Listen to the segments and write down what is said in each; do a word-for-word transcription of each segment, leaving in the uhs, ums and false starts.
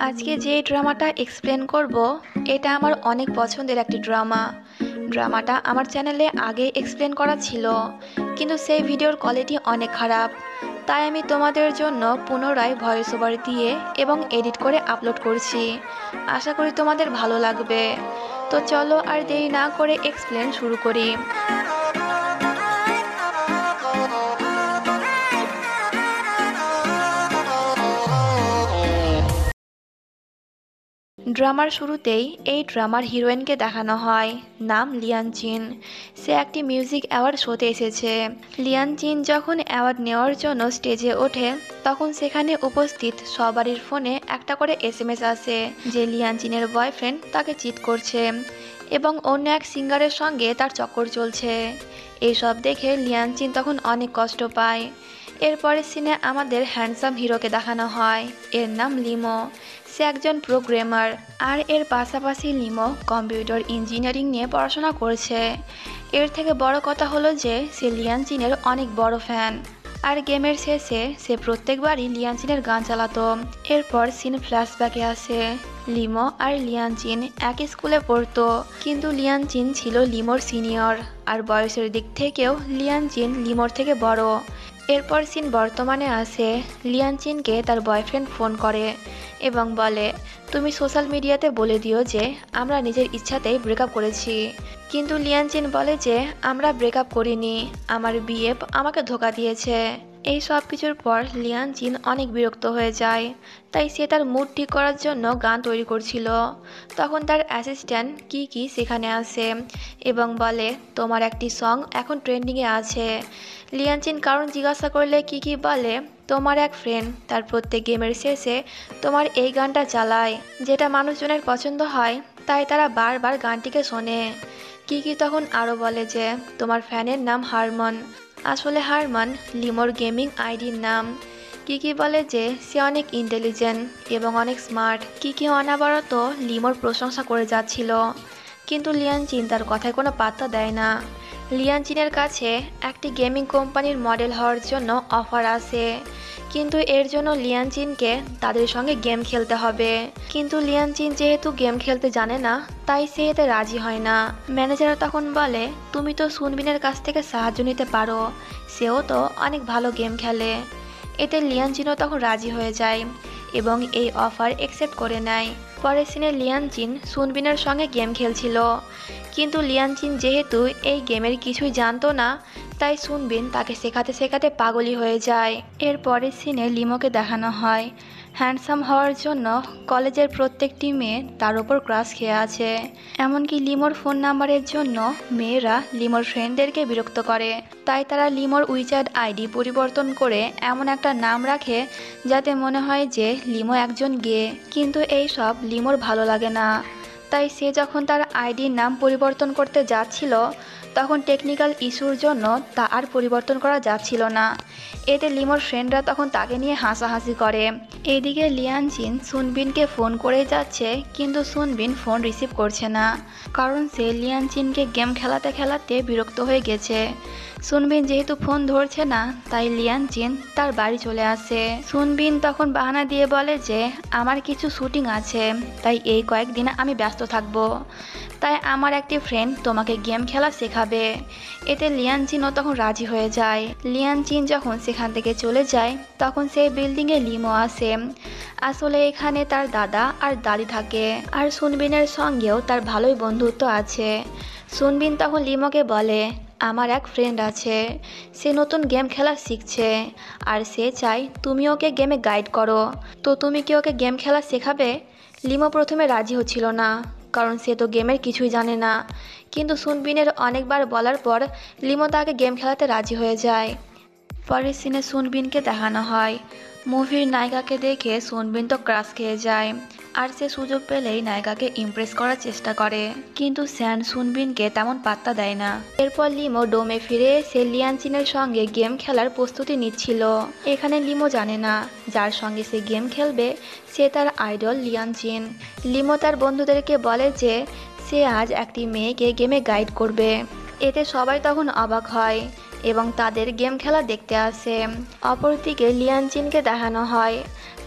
আজকে যে ড্রামাটা এক্সপ্লেন করব এটা আমার অনেক পছন্দের একটি ড্রামা। ড্রামাটা আমার চ্যানেলে আগে এক্সপ্লেন করা ছিল, কিন্তু সেই ভিডিওর কোয়ালিটি অনেক খারাপ। তাই আমি তোমাদের জন্য পুনরায় ভয়েস ওভার দিয়ে এবং এডিট করে আপলোড করছি। আশা করি তোমাদের ভালো লাগবে। তো চলো আর দেরি না করে এক্সপ্লেন শুরু করি। ড্রামার শুরুতেই এই ড্রামার হিরোইনকে দেখানো হয়, নাম লিয়ান চিন। সে একটি মিউজিক অ্যাওয়ার্ড শোতে এসেছে। লিয়ান চিন যখন অ্যাওয়ার্ড নেওয়ার জন্য স্টেজে ওঠে, তখন সেখানে উপস্থিত সবারই ফোনে একটা করে এস এম এস আসে যে লিয়ান চিনের বয়ফ্রেন্ড তাকে চিট করছে এবং অন্য এক সিঙ্গারের সঙ্গে তার চক্কর চলছে। এইসব দেখে লিয়ান চিন তখন অনেক কষ্ট পায়। এরপরের সিনে আমাদের হ্যান্ডসাম হিরোকে দেখানো হয়, এর নাম লিমো। সে একজন প্রোগ্রামার, আর এর পাশাপাশি লিমো কম্পিউটার ইঞ্জিনিয়ারিং নিয়ে পড়াশোনা করছে। এর থেকে বড় কথা হলো যে সে লিয়ান চিনের অনেক বড় ফ্যান, আর গেমের শেষে সে প্রত্যেকবারই লিয়ান চিনের গান চালাতো। এরপর সিন ফ্ল্যাশব্যাকে আসে। লিমো আর লিয়ান চিন একই স্কুলে পড়তো, কিন্তু লিয়ান চিন ছিল লিমোর সিনিয়র, আর বয়সের দিক থেকেও লিয়ান চিন লিমোর থেকে বড়। এরপর সিন বর্তমানে আসে। লিয়ান চিনকে তার বয়ফ্রেন্ড ফোন করে এবং বলে, তুমি সোশ্যাল মিডিয়াতে বলে দিও যে আমরা নিজের ইচ্ছাতেই ব্রেকআপ করেছি। কিন্তু লিয়ান চিন বলে যে আমরা ব্রেকআপ করিনি, আমার বিএফ আমাকে ধোকা দিয়েছে। এই সব কিছুর পর লিয়ান চিন অনেক বিরক্ত হয়ে যায়, তাই সে তার মুড ঠিক করার জন্য গান তৈরি করছিল। তখন তার অ্যাসিস্ট্যান্ট কি কি সেখানে আসে এবং বলে, তোমার একটি সং এখন ট্রেন্ডিংয়ে আছে। লিয়ান চিন কারণ জিজ্ঞাসা করলে কি কি বলে, তোমার এক ফ্রেন্ড তার প্রত্যেক গেমের শেষে তোমার এই গানটা চালায়, যেটা মানুষজনের পছন্দ হয়, তাই তারা বারবার গানটিকে শোনে। কি কি তখন আরও বলে যে তোমার ফ্যানের নাম হারমন, আসলে হারমন লিমোর গেমিং আইডির নাম। কি কি বলে যে সে অনেক ইন্টেলিজেন্ট এবং অনেক স্মার্ট। কি কি অনাবরত লিমোর প্রশংসা করে যাচ্ছিল, কিন্তু লিয়ান চিন তার কথায় কোনো পাত্তা দেয় না। লিয়ান চিনের কাছে একটি গেমিং কোম্পানির মডেল হওয়ার জন্য অফার আসে, কিন্তু এর জন্য লিয়ান চিনকে তাদের সঙ্গে গেম খেলতে হবে। কিন্তু লিয়ান চিন যেহেতু গেম খেলতে জানে না, তাই সে এতে রাজি হয় না। ম্যানেজার তখন বলে, তুমি তো সুনবিনের কাছ থেকে সাহায্য নিতে পারো, সেও তো অনেক ভালো গেম খেলে। এতে লিয়ান চিনও তখন রাজি হয়ে যায় এবং এই অফার অ্যাকসেপ্ট করে নেয়। পরের সিনে লিয়ান চিন সুনবিনের সঙ্গে গেম খেলছিল, কিন্তু লিয়ান চিন যেহেতু এই গেমের কিছুই জানতো না, তাই সুনবিন তাকে শেখাতে শেখাতে পাগলই হয়ে যায়। এর পরের সিনে লিমোকে দেখানো হয় হ্যান্ডসাম হওয়ার জন্য কলেজের প্রত্যেকটি মেয়ে তার ওপর ক্রাশ খেয়ে আছে। এমনকি লিমোর ফোন নাম্বারের জন্য মেয়েরা লিমোর ফ্রেন্ডদেরকে বিরক্ত করে, তাই তারা লিমোর উইচ্যাট আইডি পরিবর্তন করে এমন একটা নাম রাখে যাতে মনে হয় যে লিমো একজন গে। কিন্তু এই সব লিমোর ভালো লাগে না, তাই সে যখন তার আইডির নাম পরিবর্তন করতে যাচ্ছিল, তখন টেকনিক্যাল ইস্যুর জন্য তা আর পরিবর্তন করা যাচ্ছিল না। এতে লিমোর ফ্রেন্ডরা তখন তাকে নিয়ে হাসাহাসি করে। এদিকে লিয়ান চিন সুনবিনকে ফোন করে যাচ্ছে, কিন্তু সুনবিন ফোন রিসিভ করছে না, কারণ সে লিয়ান চিনকে গেম খেলাতে খেলাতে বিরক্ত হয়ে গেছে। সুনবিন যেহেতু ফোন ধরছে না, তাই লিয়ান চিন তার বাড়ি চলে আসে। সুনবিন তখন বাহানা দিয়ে বলে যে আমার কিছু শুটিং আছে, তাই এই কয়েকদিন আমি ব্যস্ত থাকবো, তাই আমার একটি ফ্রেন্ড তোমাকে গেম খেলা শেখাবে। এতে লিয়ান চিনও তখন রাজি হয়ে যায়। লিয়ান চিন যখন সেখান থেকে চলে যায়, তখন সেই বিল্ডিংয়ে লিমো আসে। আসলে এখানে তার দাদা আর দাদি থাকে, আর সুনবিনের সঙ্গেও তার ভালোই বন্ধুত্ব আছে। সুনবিন তখন লিমোকে বলে, আমার এক ফ্রেন্ড আছে, সে নতুন গেম খেলা শিখছে, আর সে চায় তুমি ওকে গেমে গাইড করো, তো তুমি কি ওকে গেম খেলা শেখাবে? লিমো প্রথমে রাজি হচ্ছিল না, কারণ সে তো গেমের কিছুই জানে না, কিন্তু সুনবিনের অনেকবার বলার পর লিমো তাকে গেম খেলাতে রাজি হয়ে যায়। পরের সিনে সুনবিনকে দেখানো হয় মুভির নায়িকাকে দেখে সুনবিন তো ক্রাশ খেয়ে যায়, আর সে সুযোগ পেলেই নায়িকাকে ইমপ্রেস করার চেষ্টা করে, কিন্তু স্যান সুনবিনকে তেমন পাত্তা দেয় না। এরপর লিমো ডোমে ফিরে এসে লিয়ান চিনের সঙ্গে গেম খেলার প্রস্তুতি নিচ্ছিল। এখানে লিমো জানে না যার সঙ্গে সে গেম খেলবে সে তার আইডল লিয়ান চিন। লিমো তার বন্ধুদেরকে বলে যে সে আজ একটি মেয়েকে গেমে গাইড করবে। এতে সবাই তখন অবাক হয় এবং তাদের গেম খেলা দেখতে আসে। অপরদিকে লিয়ান চিনকে দেখানো হয়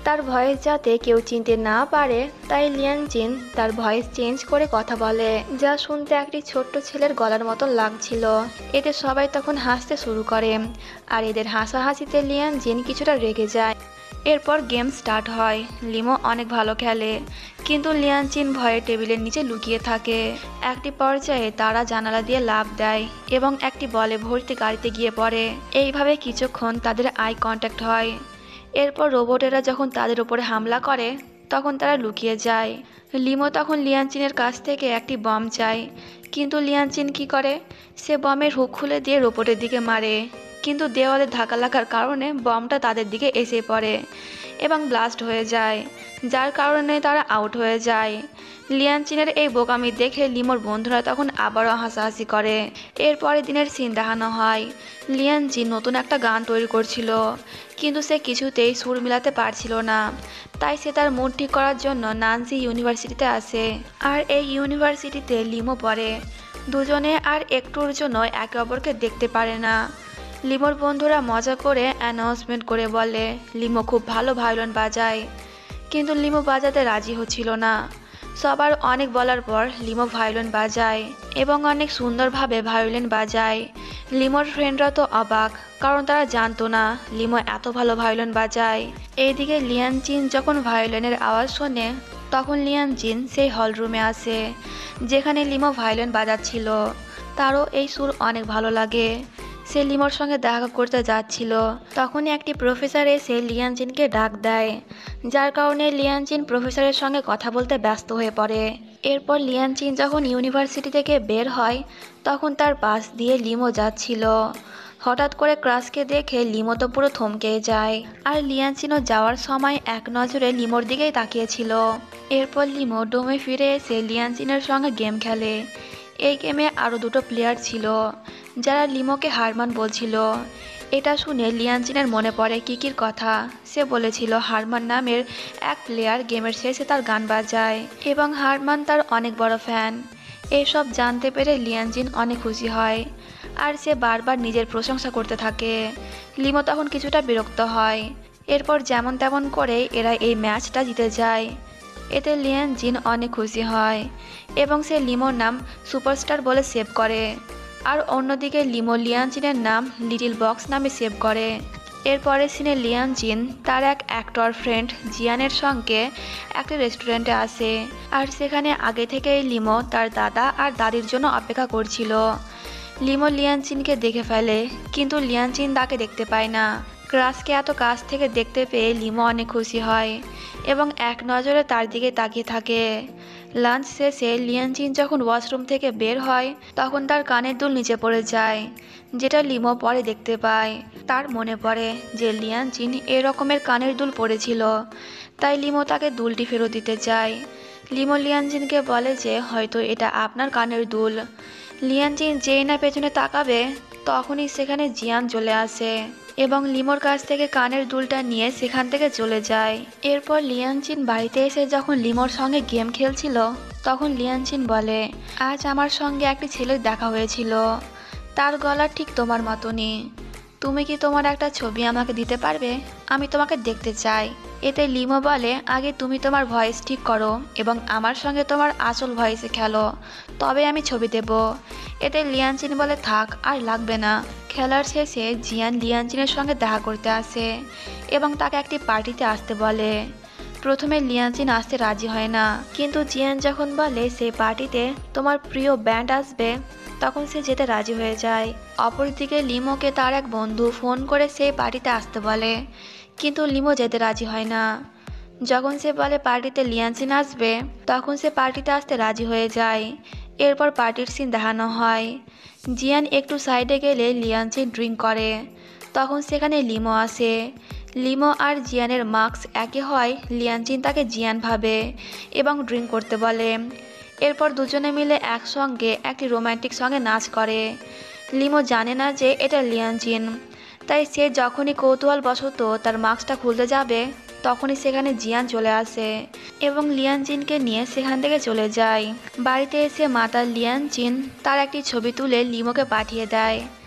তার ভয়েস যাতে কেউ চিনতে না পারে তাই লিয়ান জিন তার ভয়েস চেঞ্জ করে কথা বলে, যা শুনতে একটি ছোট্ট ছেলের গলার মতন লাগছিল। এতে সবাই তখন হাসতে শুরু করে, আর এদের হাসাহাসিতে লিয়ান জিন কিছুটা রেগে যায়। এরপর গেম স্টার্ট হয়। লিমো অনেক ভালো খেলে, কিন্তু লিয়ান জিন ভয়ে টেবিলের নিচে লুকিয়ে থাকে। একটি পর্যায়ে তারা জানালা দিয়ে লাফ দেয় এবং একটি বলে ভর্তি গাড়িতে গিয়ে পড়ে। এইভাবে কিছুক্ষণ তাদের আই কন্ট্যাক্ট হয়। এরপর রোবটেরা যখন তাদের উপরে হামলা করে তখন তারা লুকিয়ে যায়। লিমো তখন লিয়ানচিনের কাছ থেকে একটি বম চায়, কিন্তু লিয়ানচিন কি করে, সে বমের হুক খুলে দিয়ে রোবটের দিকে মারে, কিন্তু দেওয়ালে ধাক্কা লাগার কারণে বমটা তাদের দিকে এসে পড়ে এবং ব্লাস্ট হয়ে যায়, যার কারণে তারা আউট হয়ে যায়। লিয়ানচিনের এই বোকামি দেখে লিমোর বন্ধুরা তখন আবারও হাসাহাসি করে। এরপরে দিনের সিন দেখানো হয়। লিয়ানচিন নতুন একটা গান তৈরি করছিল, কিন্তু সে কিছুতেই সুর মিলাতে পারছিল না। তাই সে তার মুড ঠিক করার জন্য নানসি ইউনিভার্সিটিতে আসে, আর এই ইউনিভার্সিটিতে লিমো পড়ে। দুজনে আর একটুর জন্য একে অপরকে দেখতে পারে না। লিমোর বন্ধুরা মজা করে অ্যানাউন্সমেন্ট করে বলে লিমো খুব ভালো ভায়োলিন বাজায়, কিন্তু লিমো বাজাতে রাজি হচ্ছিল না। সবার অনেক বলার পর লিমো ভায়োলিন বাজায় এবং অনেক সুন্দরভাবে ভায়োলিন বাজায়। লিমোর ফ্রেন্ডরা তো অবাক, কারণ তারা জানতো না লিমো এত ভালো ভায়োলিন বাজায়। এইদিকে লিয়ানচিন যখন ভায়োলিনের আওয়াজ শোনে তখন লিয়ানচিন সেই হল রুমে আসে যেখানে লিমো ভায়োলিন বাজাচ্ছিল। তারও এই সুর অনেক ভালো লাগে। সে লিমোর সঙ্গে দেখা করতে যাচ্ছিল, তখনই একটি প্রফেসর এসে লিয়ানচিনকে ডাক দেয়, যার কারণে লিয়ানচিন প্রফেসরের সঙ্গে কথা বলতে ব্যস্ত হয়ে পড়ে। এরপর লিয়ানচিন যখন ইউনিভার্সিটি থেকে বের হয় তখন তার পাশ দিয়ে লিমো যাচ্ছিল। হঠাৎ করে ক্রাশকে দেখে লিমো তো পুরো থমকে যায়, আর লিয়ানচিনও যাওয়ার সময় এক নজরে লিমোর দিকেই তাকিয়েছিল। এরপর লিমো ডোমে ফিরে এসে লিয়ানচিনের সঙ্গে গেম খেলে। এই গেমে আরও দুটো প্লেয়ার ছিল যারা লিমোকে হারমান বলছিল। এটা শুনে লিয়ানচিনের মনে পড়ে কিকির কথা। সে বলেছিল হারমান নামের এক প্লেয়ার গেমের শেষে তার গান বাজায় এবং হারমান তার অনেক বড় ফ্যান। এসব জানতে পেরে লিয়ানচিন অনেক খুশি হয়, আর সে বারবার নিজের প্রশংসা করতে থাকে। লিমো তখন কিছুটা বিরক্ত হয়। এরপর যেমন তেমন করে এরা এই ম্যাচটা জিতে যায়। এতে লিয়ানচিন অনেক খুশি হয় এবং সে লিমোর নাম সুপারস্টার বলে সেভ করে, আর অন্যদিকে লিমো লিয়ানচিনের নাম লিটিল বক্স নামে সেভ করে। এরপরে সিনে লিয়ানচিন তার এক অ্যাক্টর ফ্রেন্ড জিয়ানের সঙ্গে একটা রেস্টুরেন্টে আসে, আর সেখানে আগে থেকেই লিমো তার দাদা আর দাদির জন্য অপেক্ষা করছিল। লিমো লিয়ানচিনকে দেখে ফেলে, কিন্তু লিয়ানচিন তাকে দেখতে পায় না। ক্রাশকে এত কাছ থেকে দেখতে পেয়ে লিমো অনেক খুশি হয় এবং এক নজরে তার দিকে তাকিয়ে থাকে। লাঞ্চ শেষে লিয়ানচিন যখন ওয়াশরুম থেকে বের হয় তখন তার কানের দুল নিচে পড়ে যায়, যেটা লিমো পরে দেখতে পায়। তার মনে পড়ে যে লিয়ানচিন এ রকমের কানের দুল পরেছিল, তাই লিমো তাকে দুলটি ফেরত দিতে চায়। লিমো লিয়ানচিনকে বলে যে হয়তো এটা আপনার কানের দুল। লিয়ানচিন যেই না পেছনে তাকাবে তখনই সেখানে জিয়ান চলে আসে এবং লিমোর কাছ থেকে কানের দুলটা নিয়ে সেখান থেকে চলে যায়। এরপর লিয়ানচিন বাড়িতে এসে যখন লিমোর সঙ্গে গেম খেলছিল তখন লিয়ানচিন বলে আজ আমার সঙ্গে একটি ছেলের দেখা হয়েছিল, তার গলা ঠিক তোমার মতনই। তুমি কি তোমার একটা ছবি আমাকে দিতে পারবে? আমি তোমাকে দেখতে চাই। এতে লিমো বলে আগে তুমি তোমার ভয়েস ঠিক করো এবং আমার সঙ্গে তোমার আসল ভয়েসে খেলো, তবে আমি ছবি দেব। এতে লিয়ানচিন বলে থাক আর লাগবে না। খেলার শেষে জিয়ান লিয়ানচিনের সঙ্গে দেখা করতে আসে এবং তাকে একটি পার্টিতে আসতে বলে। প্রথমে লিয়ানচিন আসতে রাজি হয় না, কিন্তু জিয়ান যখন বলে সেই পার্টিতে তোমার প্রিয় ব্যান্ড আসবে তখন সে যেতে রাজি হয়ে যায়। অপরদিকে লিমোকে তার এক বন্ধু ফোন করে সেই পার্টিতে আসতে বলে, কিন্তু লিমো যেতে রাজি হয় না। যখন সে বলে পার্টিতে লিয়ানচিন আসবে তখন সে পার্টিতে আসতে রাজি হয়ে যায়। এরপর পার্টির সিন দেখানো হয়। জিয়ান একটু সাইডে গেলে লিয়ানচিন ড্রিঙ্ক করে, তখন সেখানে লিমো আসে। লিমো আর জিয়ানের মার্কস একই হয়, লিয়ানচিন তাকে জিয়ান ভাবে এবং ড্রিঙ্ক করতে বলে। এরপর দুজনে মিলে একসঙ্গে একটি রোমান্টিক সঙ্গে নাচ করে। লিমো জানে না যে এটা লিয়ানচিন, তাই সে যখনই কৌতূহলবশত তার মাস্কটা খুলতে যাবে তখনই সেখানে জিয়ান চলে আসে এবং লিয়ানচিনকে নিয়ে সেখান থেকে চলে যায়। বাড়িতে এসে মাতার লিয়ানচিন তার একটি ছবি তুলে লিমোকে পাঠিয়ে দেয়,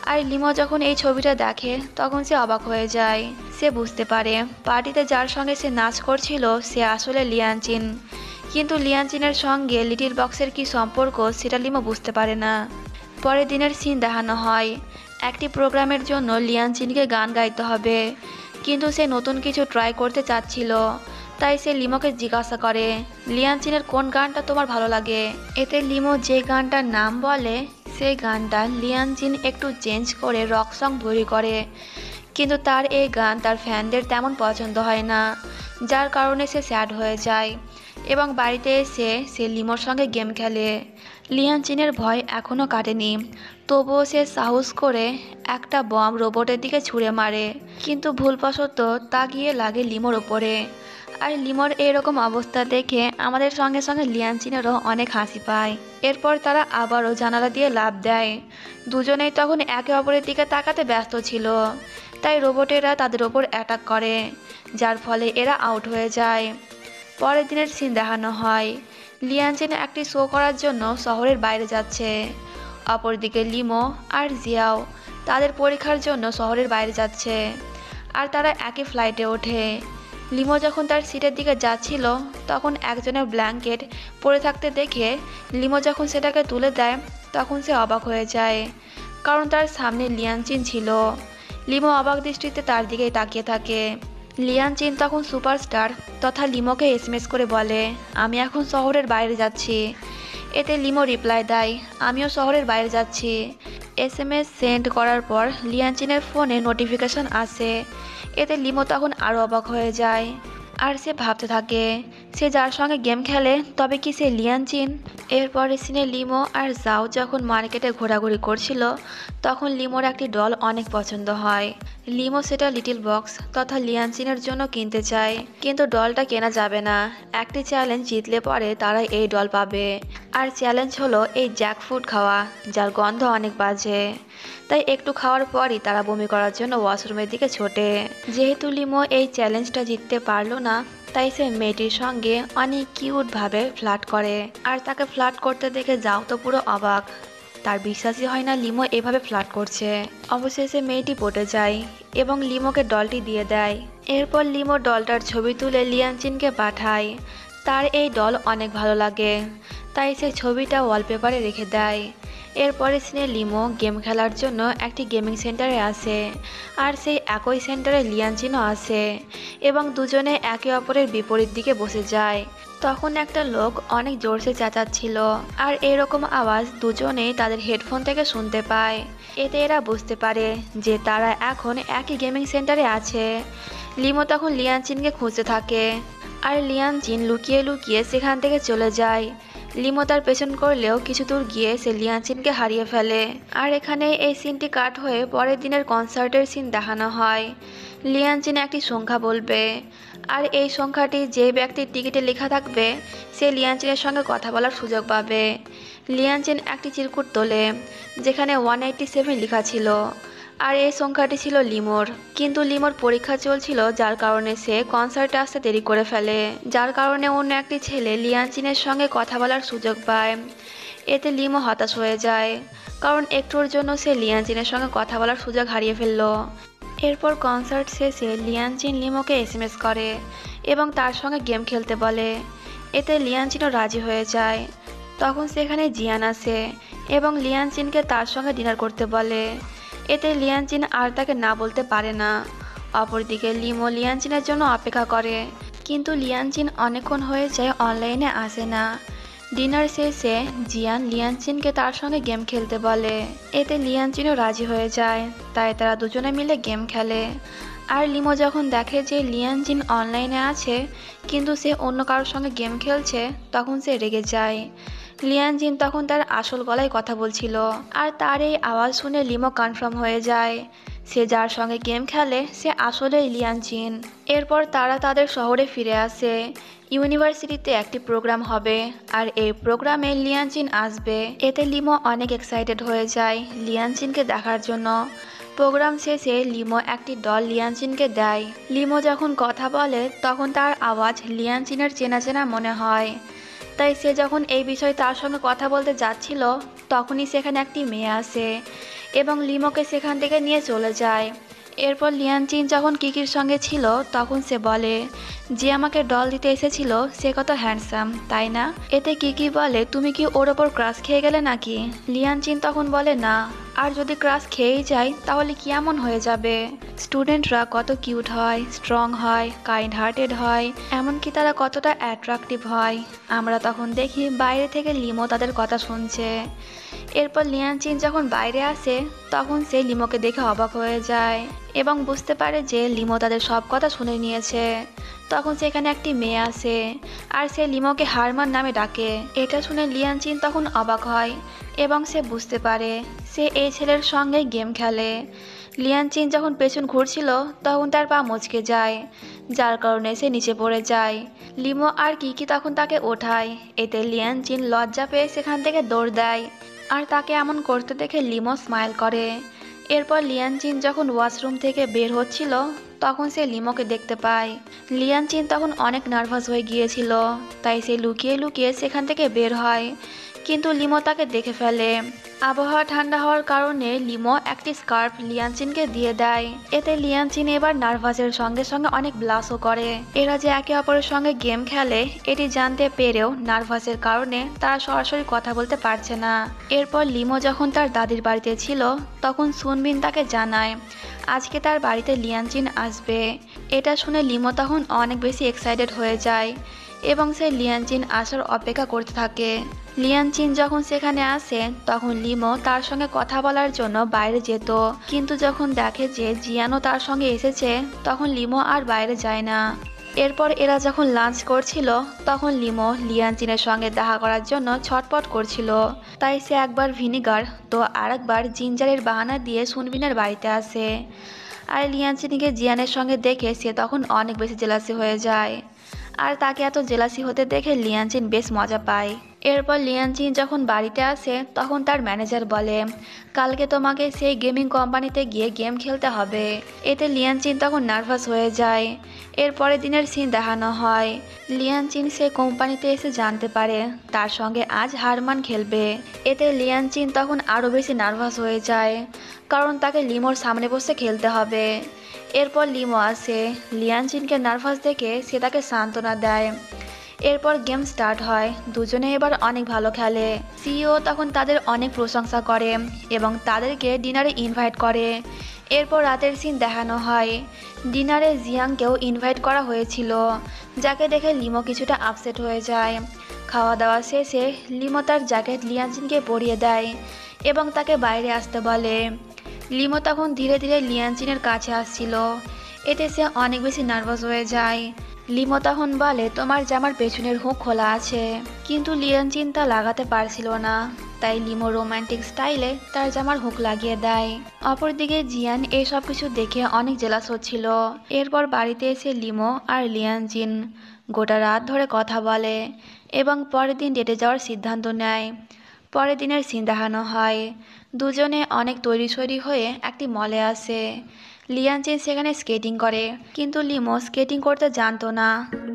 আর লিমো যখন এই ছবিটা দেখে তখন সে অবাক হয়ে যায়। সে বুঝতে পারে পার্টিতে যার সঙ্গে সে নাচ করছিল সে আসলে লিয়ানচিন, কিন্তু লিয়ানচিনের সঙ্গে লিটিল বক্সের কি সম্পর্ক সেটা লিমো বুঝতে পারে না। পরের দিনের সিন দেখানো হয়, একটি প্রোগ্রামের জন্য লিয়ানচিনকে গান গাইতে হবে, কিন্তু সে নতুন কিছু ট্রাই করতে চাচ্ছিল। তাই সে লিমোকে জিজ্ঞাসা করে, লিয়ানচিনের কোন গানটা তোমার ভালো লাগে? এতে লিমো যে গানটার নাম বলে সেই গানটা লিয়ানচিন একটু চেঞ্জ করে রক সং তৈরি করে, কিন্তু তার এই গান তার ফ্যানদের তেমন পছন্দ হয় না, যার কারণে সে স্যাড হয়ে যায় এবং বাড়িতে এসে সে লিমোর সঙ্গে গেম খেলে। লিয়ানচিনের ভয় এখনও কাটেনি, তবুও সে সাহস করে একটা বম রোবটের দিকে ছুঁড়ে মারে, কিন্তু ভুলবশত তা গিয়ে লাগে লিমোর ওপরে। আর লিমোর এরকম অবস্থা দেখে আমাদের সঙ্গে সঙ্গে লিয়ানচিনেরও অনেক হাসি পায়। এরপর তারা আবারও জানালা দিয়ে লাফ দেয়। দুজনেই তখন একে অপরের দিকে তাকাতে ব্যস্ত ছিল, তাই রোবটেরা তাদের ওপর অ্যাটাক করে, যার ফলে এরা আউট হয়ে যায়। পরের দিনের সিন দেখানো হয়, লিয়ানচিন একটি শো করার জন্য শহরের বাইরে যাচ্ছে। অপরদিকে লিমো আর জিয়াও তাদের পরীক্ষার জন্য শহরের বাইরে যাচ্ছে, আর তারা একই ফ্লাইটে ওঠে। লিমো যখন তার সিটের দিকে যাচ্ছিল তখন একজনের ব্ল্যাঙ্কেট পড়ে থাকতে দেখে লিমো যখন সেটাকে তুলে দেয় তখন সে অবাক হয়ে যায়, কারণ তার সামনে লিয়ানচিন ছিল। লিমো অবাক দৃষ্টিতে তার দিকেই তাকিয়ে থাকে। লিয়ানচিন তখন সুপারস্টার তথা লিমোকে এসএমএস করে বলে, আমি এখন শহরের বাইরে যাচ্ছি। এতে লিমো রিপ্লাই দেয়, আমিও শহরের বাইরে যাচ্ছি। এসএমএস সেন্ড করার পর লিয়ানচিনের ফোনে নোটিফিকেশন আসে। এতে লিমো তখন আরও অবাক হয়ে যায়, আর সে ভাবতে থাকে সে যার সঙ্গে গেম খেলে তবে কি সে লিয়ানচিন। এরপরে সিনে লিমো আর জাও যখন মার্কেটে ঘোরাঘুরি করছিল তখন লিমোর একটি ডল অনেক পছন্দ হয়। লিমো সেটা লিটিল বক্স তথা লিয়ানচিনের জন্য কিনতে চায়, কিন্তু ডলটা কেনা যাবে না, একটি চ্যালেঞ্জ জিতলে পরে তারা এই ডল পাবে। আর চ্যালেঞ্জ হলো এই জ্যাকফ্রুট খাওয়া, যার গন্ধ অনেক বাজে। তাই একটু খাওয়ার পরই তারা বমি করার জন্য ওয়াশরুমের দিকে ছোটে। যেহেতু লিমো এই চ্যালেঞ্জটা জিততে পারলো না তাই সে মেয়েটির সঙ্গে অনেক কিউটভাবে ফ্লার্ট করে, আর তাকে ফ্লার্ট করতে দেখে যাও তো পুরো অবাক, তার বিশ্বাসই হয় না লিমো এভাবে ফ্লার্ট করছে। অবশেষে মেয়েটি পটে যায় এবং লিমোকে ডলটি দিয়ে দেয়। এরপর লিমো ডলটার ছবি তুলে লিয়ানচিনকে পাঠায়। তার এই ডল অনেক ভালো লাগে, তাই সে ছবিটা ওয়ালপেপারে রেখে দেয়। এরপরে সিনে লিমো গেম খেলার জন্য একটি গেমিং সেন্টারে আসে, আর সেই একই সেন্টারে লিয়ানচিনও আসে এবং দুজনে একে অপরের বিপরীত দিকে বসে যায়। তখন একটা লোক অনেক জোরসে চেঁচাচ্ছিল, আর এরকম আওয়াজ দুজনেই তাদের হেডফোন থেকে শুনতে পায়। এতে এরা বুঝতে পারে যে তারা এখন একই গেমিং সেন্টারে আছে। লিমো তখন লিয়ানচিনকে খুঁজতে থাকে, আর লিয়ানচিন লুকিয়ে লুকিয়ে সেখান থেকে চলে যায়। লিমো তার পেছন করলেও কিছু দূর গিয়ে সে লিয়ানচিনকে হারিয়ে ফেলে। আর এখানে এই সিনটি কাট হয়ে পরের দিনের কনসার্টের সিন দেখানো হয়। লিয়ানচিন একটি সংখ্যা বলবে, আর এই সংখ্যাটি যে ব্যক্তির টিকিটে লেখা থাকবে সে লিয়ানচিনের সঙ্গে কথা বলার সুযোগ পাবে। লিয়ানচিন একটি চিরকুট তোলে যেখানে ওয়ান এইটটি সেভেন লেখা ছিল, আর এই সংখ্যাটি ছিল লিমোর, কিন্তু লিমোর পরীক্ষা চলছিল যার কারণে সে কনসার্টে আসতে দেরি করে ফেলে, যার কারণে অন্য একটি ছেলে লিয়ানচিনের সঙ্গে কথা বলার সুযোগ পায়। এতে লিমো হতাশ হয়ে যায়, কারণ একটুর জন্য সে লিয়ানচিনের সঙ্গে কথা বলার সুযোগ হারিয়ে ফেলল। এরপর কনসার্ট শেষে লিয়ানচিন লিমোকে এসএমএস করে এবং তার সঙ্গে গেম খেলতে বলে। এতে লিয়ানচিনও রাজি হয়ে যায়। তখন সেখানে জিয়ান আসে এবং লিয়ানচিনকে তার সঙ্গে ডিনার করতে বলে। এতে লিয়ানচিন আর তাকে না বলতে পারে না। অপরদিকে লিমো লিয়ানচিনের জন্য অপেক্ষা করে, কিন্তু লিয়ানচিন অনেকক্ষণ হয়ে যায় অনলাইনে আসে না। ডিনার শেষে জিয়ান লিয়ানচিনকে তার সঙ্গে গেম খেলতে বলে। এতে লিয়ানচিনও রাজি হয়ে যায়, তাই তারা দুজনে মিলে গেম খেলে। আর লিমো যখন দেখে যে লিয়ানচিন অনলাইনে আছে কিন্তু সে অন্য কারোর সঙ্গে গেম খেলছে তখন সে রেগে যায়। লিয়ানচিন তখন তার আসল গলায় কথা বলছিল, আর তার এই আওয়াজ শুনে লিমো কনফার্ম হয়ে যায় সে যার সঙ্গে গেম খেলে সে আসলেই লিয়ানচিন। এরপর তারা তাদের শহরে ফিরে আসে। ইউনিভার্সিটিতে একটি প্রোগ্রাম হবে, আর এই প্রোগ্রামে লিয়ানচিন আসবে। এতে লিমো অনেক এক্সাইটেড হয়ে যায় লিয়ানচিনকে দেখার জন্য। প্রোগ্রাম শেষে লিমো একটি ডল লিয়ানচিনকে দেয়। লিমো যখন কথা বলে তখন তার আওয়াজ লিয়ানচিনের চেনা চেনা মনে হয়, তাই সে যখন এই বিষয়ে তার সঙ্গে কথা বলতে যাচ্ছিল তখনই সেখানে একটি মেয়ে আসে এবং লিমোকে সেখান থেকে নিয়ে চলে যায়। এরপর লিয়ানচিন যখন কিকির সঙ্গে ছিল তখন সে বলে, যে আমাকে ডল দিতে এসেছিল সে কত হ্যান্ডসাম তাই না? এতে কিকি বলে, তুমি কি ওর ওপর ক্রাশ খেয়ে গেলে নাকি? লিয়ানচিন তখন বলে, না, আর যদি ক্রাশ খেয়েই যায় তাহলে কি এমন হয়ে যাবে? স্টুডেন্টরা কত কিউট হয়, স্ট্রং হয়, কাইন্ড হার্টেড হয়, এমনকি তারা কতটা অ্যাট্রাকটিভ হয়। আমরা তখন দেখি বাইরে থেকে লিমো তাদের কথা শুনছে। এরপর লিয়ানচিন যখন বাইরে আসে তখন সে লিমোকে দেখে অবাক হয়ে যায় এবং বুঝতে পারে যে লিমো তাদের সব কথা শুনে নিয়েছে। তখন সেখানে একটি মেয়ে আসে আর সে লিমোকে হারমান নামে ডাকে। এটা শুনে লিয়ানচিন তখন অবাক হয় এবং সে বুঝতে পারে সে এই ছেলের সঙ্গে গেম খেলে। লিয়ানচিন যখন পেছন ঘুরছিল তখন তার পা মচকে যায়, যার কারণে সে নিচে পড়ে যায়। লিমো আর কিকি তখন তাকে ওঠায়। এতে লিয়ানচিন লজ্জা পেয়ে সেখান থেকে দৌড় দেয় আর তাকে এমন করতে দেখে লিমো স্মাইল করে। এরপর লিয়ানচিন যখন ওয়াশরুম থেকে বের হচ্ছিল তখন সে লিমোকে দেখতে পায়। লিয়ানচিন তখন অনেক নার্ভাস হয়ে গিয়েছিল, তাই সে লুকিয়ে লুকিয়ে সেখান থেকে বের হয়, কিন্তু লিমো তাকে দেখে ফেলে। আবহাওয়া ঠান্ডা হওয়ার কারণে লিমো একটি স্কার্ফ লিয়ানচিনকে দিয়ে দেয়। এতে লিয়ানচিন এবার নার্ভাসের সঙ্গে সঙ্গে অনেক ব্লাশও করে। এরা যে একে অপরের সঙ্গে গেম খেলে এটি জানতে পেরেও নার্ভাসের কারণে তারা সরাসরি কথা বলতে পারছে না। এরপর লিমো যখন তার দাদির বাড়িতে ছিল তখন সুনবিন তাকে জানায় আজকে তার বাড়িতে লিয়ানচিন আসবে। এটা শুনে লিমো তখন অনেক বেশি এক্সাইটেড হয়ে যায় এবং সে লিয়ানচিন আসার অপেক্ষা করতে থাকে। লিয়ানচিন যখন সেখানে আসে তখন লিমো তার সঙ্গে কথা বলার জন্য বাইরে যেত, কিন্তু যখন দেখে যে জিয়ানও তার সঙ্গে এসেছে তখন লিমো আর বাইরে যায় না। এরপর এরা যখন লাঞ্চ করছিল তখন লিমো লিয়ানচিনের সঙ্গে দেখা করার জন্য ছটপট করছিল, তাই সে একবার ভিনিগার তো আরেকবার জিঞ্জারের বাহানা দিয়ে সুনবিনের বাড়িতে আসে। আর লিয়ানচিনকে জিয়ানের সঙ্গে দেখে সে তখন অনেক বেশি জেলাসি হয়ে যায় আর তাকে এত জেলাসি হতে দেখে লিয়ানচিন বেশ মজা পায়। এরপর লিয়ানচিন যখন বাড়িতে আসে তখন তার ম্যানেজার বলে কালকে তোমাকে সেই গেমিং কোম্পানিতে গিয়ে গেম খেলতে হবে। এতে লিয়ানচিন তখন নার্ভাস হয়ে যায়। এর পরের দিনের সিন দেখানো হয় লিয়ানচিন সেই কোম্পানিতে এসে জানতে পারে তার সঙ্গে আজ হারমান খেলবে। এতে লিয়ানচিন তখন আরও বেশি নার্ভাস হয়ে যায়, কারণ তাকে লিমোর সামনে বসে খেলতে হবে। এরপর লিমো আসে, লিয়ানচিনকে নার্ভাস দেখে সে তাকে সান্ত্বনা দেয়। এরপর গেম স্টার্ট হয়, দুজনে এবার অনেক ভালো খেলে। সিইও তখন তাদের অনেক প্রশংসা করে এবং তাদেরকে ডিনারে ইনভাইট করে। এরপর রাতের সিন দেখানো হয়, ডিনারে জিয়াংকেও ইনভাইট করা হয়েছিল, যাকে দেখে লিমো কিছুটা আপসেট হয়ে যায়। খাওয়া দাওয়া শেষে লিমো তার জ্যাকেট লিয়ানচিনকে পরিয়ে দেয় এবং তাকে বাইরে আসতে বলে। লিমো তখন ধীরে ধীরে লিয়ানচিনের কাছে আসছিল, এতে সে অনেক বেশি নার্ভাস হয়ে যায়। লিমো তখন বলে তোমার জামার পেছনের হুক খোলা আছে, কিন্তু লিয়ানচিন তা লাগাতে পারছিল না, তাই লিমো রোমান্টিক স্টাইলে তার জামার হুক লাগিয়ে দেয়। অপরদিকে জিয়ান এই সব কিছু দেখে অনেক জেলাস হচ্ছিল। এরপর বাড়িতে এসে লিমো আর লিয়ানচিন গোটা রাত ধরে কথা বলে এবং পরের দিন ডেটে যাওয়ার সিদ্ধান্ত নেয়। পরের দিনের সিন দেখানো হয়, দুজনে অনেক তৈরি সৈরি হয়ে একটি মলে আসে। লিয়ানচিন সেখানে স্কেটিং করে, কিন্তু লিমো স্কেটিং করতে জানতো না,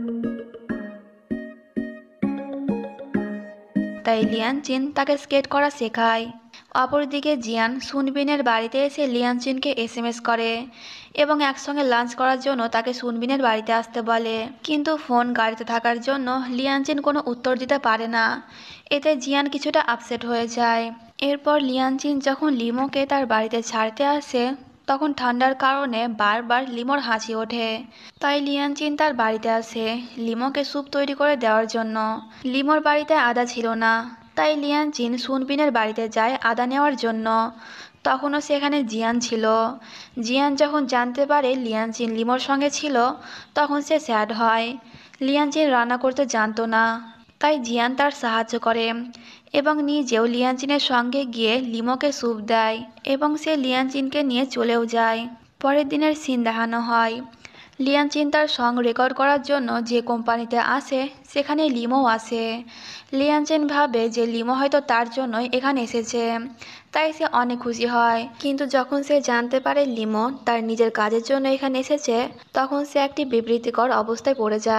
তাই লিয়ানচিন তাকে স্কেট করা শেখায়। অপরদিকে জিয়ান সুনবিনের বাড়িতে এসে লিয়ানচিনকে এসএমএস করে এবং একসঙ্গে লাঞ্চ করার জন্য তাকে সুনবিনের বাড়িতে আসতে বলে, কিন্তু ফোন গাড়িতে থাকার জন্য লিয়ানচিন কোনো উত্তর দিতে পারে না। এতে জিয়ান কিছুটা আপসেট হয়ে যায়। এরপর লিয়ানচিন যখন লিমোকে তার বাড়িতে ছাড়তে আসে তখন ঠান্ডার কারণে বারবার লিমোর হাঁচি ওঠে, তাই লিয়ানচিন তার বাড়িতে আসে লিমোকে স্যুপ তৈরি করে দেওয়ার জন্য। লিমোর বাড়িতে আদা ছিল না, তাই লিয়ানচিন সুনবিনের বাড়িতে যায় আদা নেওয়ার জন্য। তখনও সেখানে জিয়ান ছিল। জিয়ান যখন জানতে পারে লিয়ানচিন লিমোর সঙ্গে ছিল তখন সে স্যাড হয়। লিয়ানচিন রান্না করতে জানতো না, তাই জিয়ান তার সাহায্য করে এবং নিজেও লিয়ানচিনের সঙ্গে গিয়ে লিমোকে স্যুপ দেয় এবং সে লিয়ানচিনকে নিয়ে চলেও যায়। পরের দিনের সিন দেখানো হয়, লিয়ানচিন তার সং রেকর্ড করার জন্য যে কোম্পানিতে আসে সেখানে লিমো আসে। লিয়ানচিন ভাবে যে লিমো হয়তো তার জন্যই এখানে এসেছে, তাই সে অনেক খুশি হয়, কিন্তু যখন সে জানতে পারে লিমো তার নিজের কাজের জন্য এখানে এসেছে তখন সে একটি বিবৃতিকর অবস্থায় পড়ে যায়।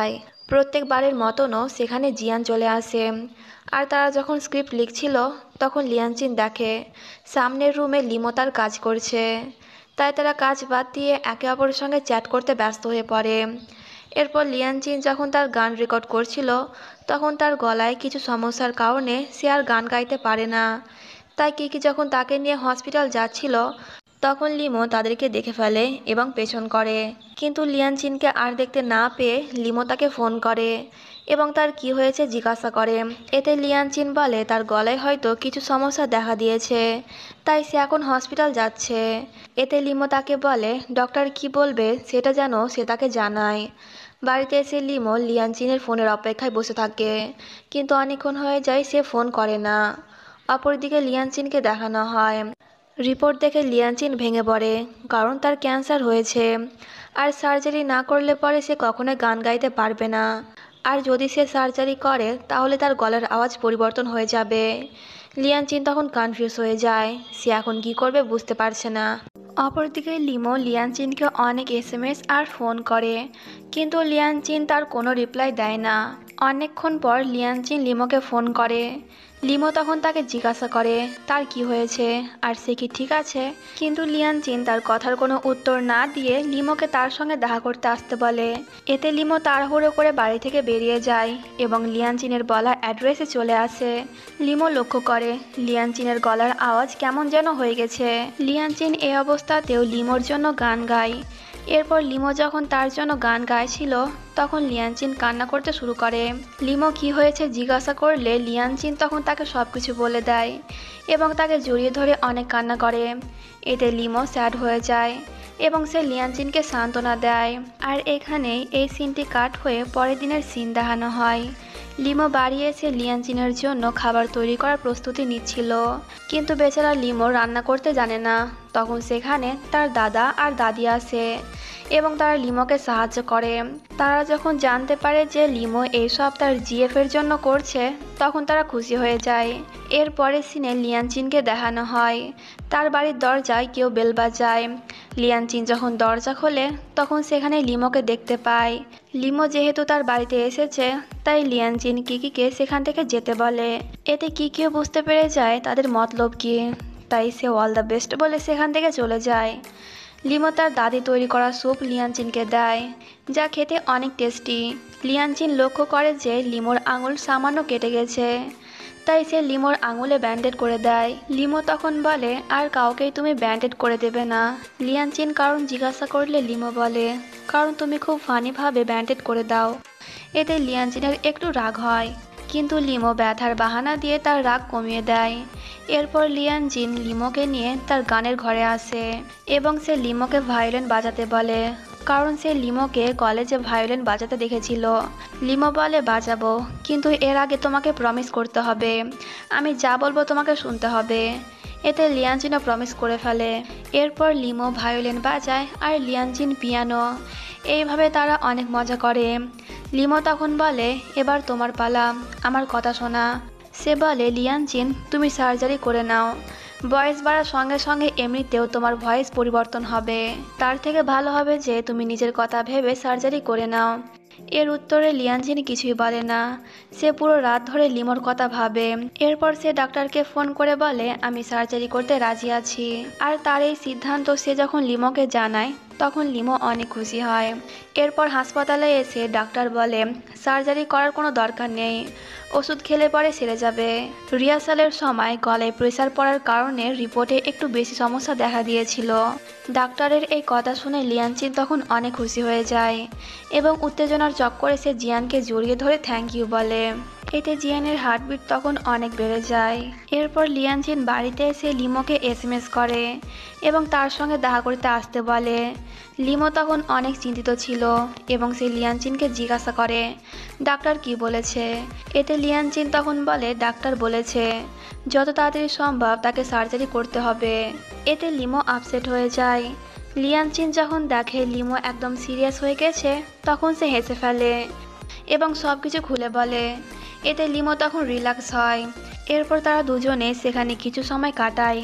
প্রত্যেকবারের মতনও সেখানে জিয়ান চলে আসে। আর তারা যখন স্ক্রিপ্ট লিখছিল তখন লিয়ানচিন দেখে সামনের রুমে লিমো তার কাজ করছে। তাই তারা কাজ বাদ দিয়ে একে অপরের সঙ্গে চ্যাট করতে ব্যস্ত হয়ে পড়ে। এরপর লিয়ানচিন যখন তার গান রেকর্ড করছিল তখন তার গলায় কিছু সমস্যার কারণে সে আর গান গাইতে পারে না। তাই কিকি যখন তাকে নিয়ে হসপিটাল যাচ্ছিল তখন লিমো তাদেরকে দেখে ফেলে এবং পেছন করে। কিন্তু লিয়ানচিনকে আর দেখতে না পেয়ে লিমো তাকে ফোন করে এবং তার কি হয়েছে জিজ্ঞাসা করে। এতে লিয়ানচিন বলে তার গলায় হয়তো কিছু সমস্যা দেখা দিয়েছে, তাই সে এখন হসপিটাল যাচ্ছে। এতে লিমো তাকে বলে ডক্টর কি বলবে সেটা যেন সে তাকে জানায়। বাড়িতে এসে লিমো লিয়ানচিনের ফোনের অপেক্ষায় বসে থাকে, কিন্তু অনেকক্ষণ হয়ে যায় সে ফোন করে না। অপরদিকে লিয়ানচিনকে দেখানো হয়। রিপোর্ট দেখে লিয়ানচিন ভেঙে পড়ে, কারণ তার ক্যান্সার হয়েছে আর সার্জারি না করলে পরে সে কখনোই গান গাইতে পারবে না। আর যদি সে সার্জারি করে তাহলে তার গলার আওয়াজ পরিবর্তন হয়ে যাবে। লিয়ানচিন তখন কনফিউজ হয়ে যায়, সে এখন কি করবে বুঝতে পারছে না। অপরদিকে লিমো লিয়ানচিনকে অনেক এসএমএস আর ফোন করে, কিন্তু লিয়ানচিন তার কোনো রিপ্লাই দেয় না। অনেকক্ষণ পর লিয়ানচিন লিমোকে ফোন করে। লিমো তখন তাকে জিজ্ঞাসা করে তার কি হয়েছে আর সে কি ঠিক আছে, কিন্তু লিয়ানচিন তার কথার কোনো উত্তর না দিয়ে লিমোকে তার সঙ্গে দেখা করতে আসতে বলে। এতে লিমো তাড়াহুড়ো করে বাড়ি থেকে বেরিয়ে যায় এবং লিয়ানচিনের বলা অ্যাড্রেসে চলে আসে। লিমো লক্ষ্য করে লিয়ানচিনের গলার আওয়াজ কেমন যেন হয়ে গেছে। লিয়ানচিন এই অবস্থাতেও লিমোর জন্য গান গায়। এরপর লিমো যখন তার জন্য গান গাইছিল তখন লিয়ানচিন কান্না করতে শুরু করে। লিমো কি হয়েছে জিজ্ঞাসা করলে লিয়ানচিন তখন তাকে সব কিছু বলে দেয় এবং তাকে জড়িয়ে ধরে অনেক কান্না করে। এতে লিমো স্যাড হয়ে যায় এবং সে লিয়ানচিনকে সান্ত্বনা দেয়। আর এখানে এই সিনটি কাট হয়ে পরের দিনের সিন দেখানো হয়। লিমো বাড়ি এসে লিয়ানচিনের জন্য খাবার তৈরি করার প্রস্তুতি নিচ্ছিল, কিন্তু বেচারা লিমো রান্না করতে জানে না। তখন সেখানে তার দাদা আর দাদি আসে এবং তারা লিমোকে সাহায্য করে। তারা যখন জানতে পারে যে লিমো এইসব তার জিএফ এর জন্য করছে তখন তারা খুশি হয়ে যায়। এরপরে সিনে লিয়ানচিনকে দেখানো হয় তার বাড়ির দরজায় কেউ বেল বাজায়। লিয়ানচিন যখন দরজা খোলে তখন সেখানে লিমোকে দেখতে পায়। লিমো যেহেতু তার বাড়িতে এসেছে তাই লিয়ানচিন কিকিকে সেখান থেকে যেতে বলে। এতে কিকিও বুঝতে পেরে যায় তাদের মতলব কি, তাই সে অল দ্য বেস্ট বলে সেখান থেকে চলে যায়। লিমো তার দাদি তৈরি করা স্যুপ লিয়ানচিনকে দেয়, যা খেতে অনেক টেস্টি। লিয়ানচিন লক্ষ্য করে যে লিমোর আঙুল সামান্য কেটে গেছে, তাই সে লিমোর আঙুলে ব্যান্ডেড করে দেয়। লিমো তখন বলে আর কাউকেই তুমি ব্যান্ডেড করে দেবে না। লিয়ানচিন কারণ জিজ্ঞাসা করলে লিমো বলে কারণ তুমি খুব ফানিভাবে ব্যান্ডেড করে দাও। এতে লিয়ানচিনের একটু রাগ হয়, কিন্তু লিমো ব্যথার বাহানা দিয়ে তার রাগ কমিয়ে দেয়। এরপর লিয়ানচিন লিমোকে নিয়ে তার গানের ঘরে আসে এবং সে লিমোকে ভায়োলিন বাজাতে বলে, কারণ সে লিমোকে কলেজে ভায়োলিন বাজাতে দেখেছিল। লিমো বলে বাজাবো, কিন্তু এর আগে তোমাকে প্রমিস করতে হবে, আমি যা বলবো তোমাকে শুনতে হবে। এতে লিয়ানচিনও প্রমিস করে ফেলে। এরপর লিমো ভায়োলিন বাজায় আর লিয়ানচিন পিয়ানো। এইভাবে তারা অনেক মজা করে। লিমো তখন বলে এবার তোমার পালা, আমার কথা শোনা। সে বলে লিয়ানচিন তুমি সার্জারি করে নাও, বয়স বাড়ার সঙ্গে সঙ্গে এমনিতেও তোমার ভয়েস পরিবর্তন হবে, তার থেকে ভালো হবে যে তুমি নিজের কথা ভেবে সার্জারি করে নাও। এর উত্তরে লিয়ানচিন কিছুই বলে না, সে পুরো রাত ধরে লিমোর কথা ভাবে। এরপর সে ডাক্তারকে ফোন করে বলে আমি সার্জারি করতে রাজি আছি। আর তার এই সিদ্ধান্ত সে যখন লিমোকে জানায় তখন লিমো অনেক খুশি হয়। এরপর হাসপাতালে এসে ডাক্তার বলে সার্জারি করার কোনো দরকার নেই, ওষুধ খেলে পরে সেরে যাবে। রিহার্সালের সময় গলায় প্রেসার পড়ার কারণে রিপোর্টে একটু বেশি সমস্যা দেখা দিয়েছিল। ডাক্তারের এই কথা শুনে লিয়ানচিন তখন অনেক খুশি হয়ে যায় এবং উত্তেজনার চক্করে সে জিয়ানকে জড়িয়ে ধরে থ্যাংক ইউ বলে। এতে জিয়ানের হার্টবিট তখন অনেক বেড়ে যায়। এরপর লিয়ানচিন বাড়িতে এসে লিমোকে এসএমএস করে এবং তার সঙ্গে দেখা করতে আসতে বলে। লিমো তখন অনেক চিন্তিত ছিল এবং সে লিয়ানচিনকে জিজ্ঞাসা করে ডাক্তার কি বলেছে। এতে লিয়ানচিন তখন বলে ডাক্তার বলেছে যত তাড়াতাড়ি সম্ভব তাকে সার্জারি করতে হবে। এতে লিমো আপসেট হয়ে যায়। লিয়ানচিন যখন দেখে লিমো একদম সিরিয়াস হয়ে গেছে তখন সে হেসে ফেলে এবং সব কিছু খুলে বলে। এতে লিমো তখন রিল্যাক্স হয়। এরপর তারা দুজনে সেখানে কিছু সময় কাটায়।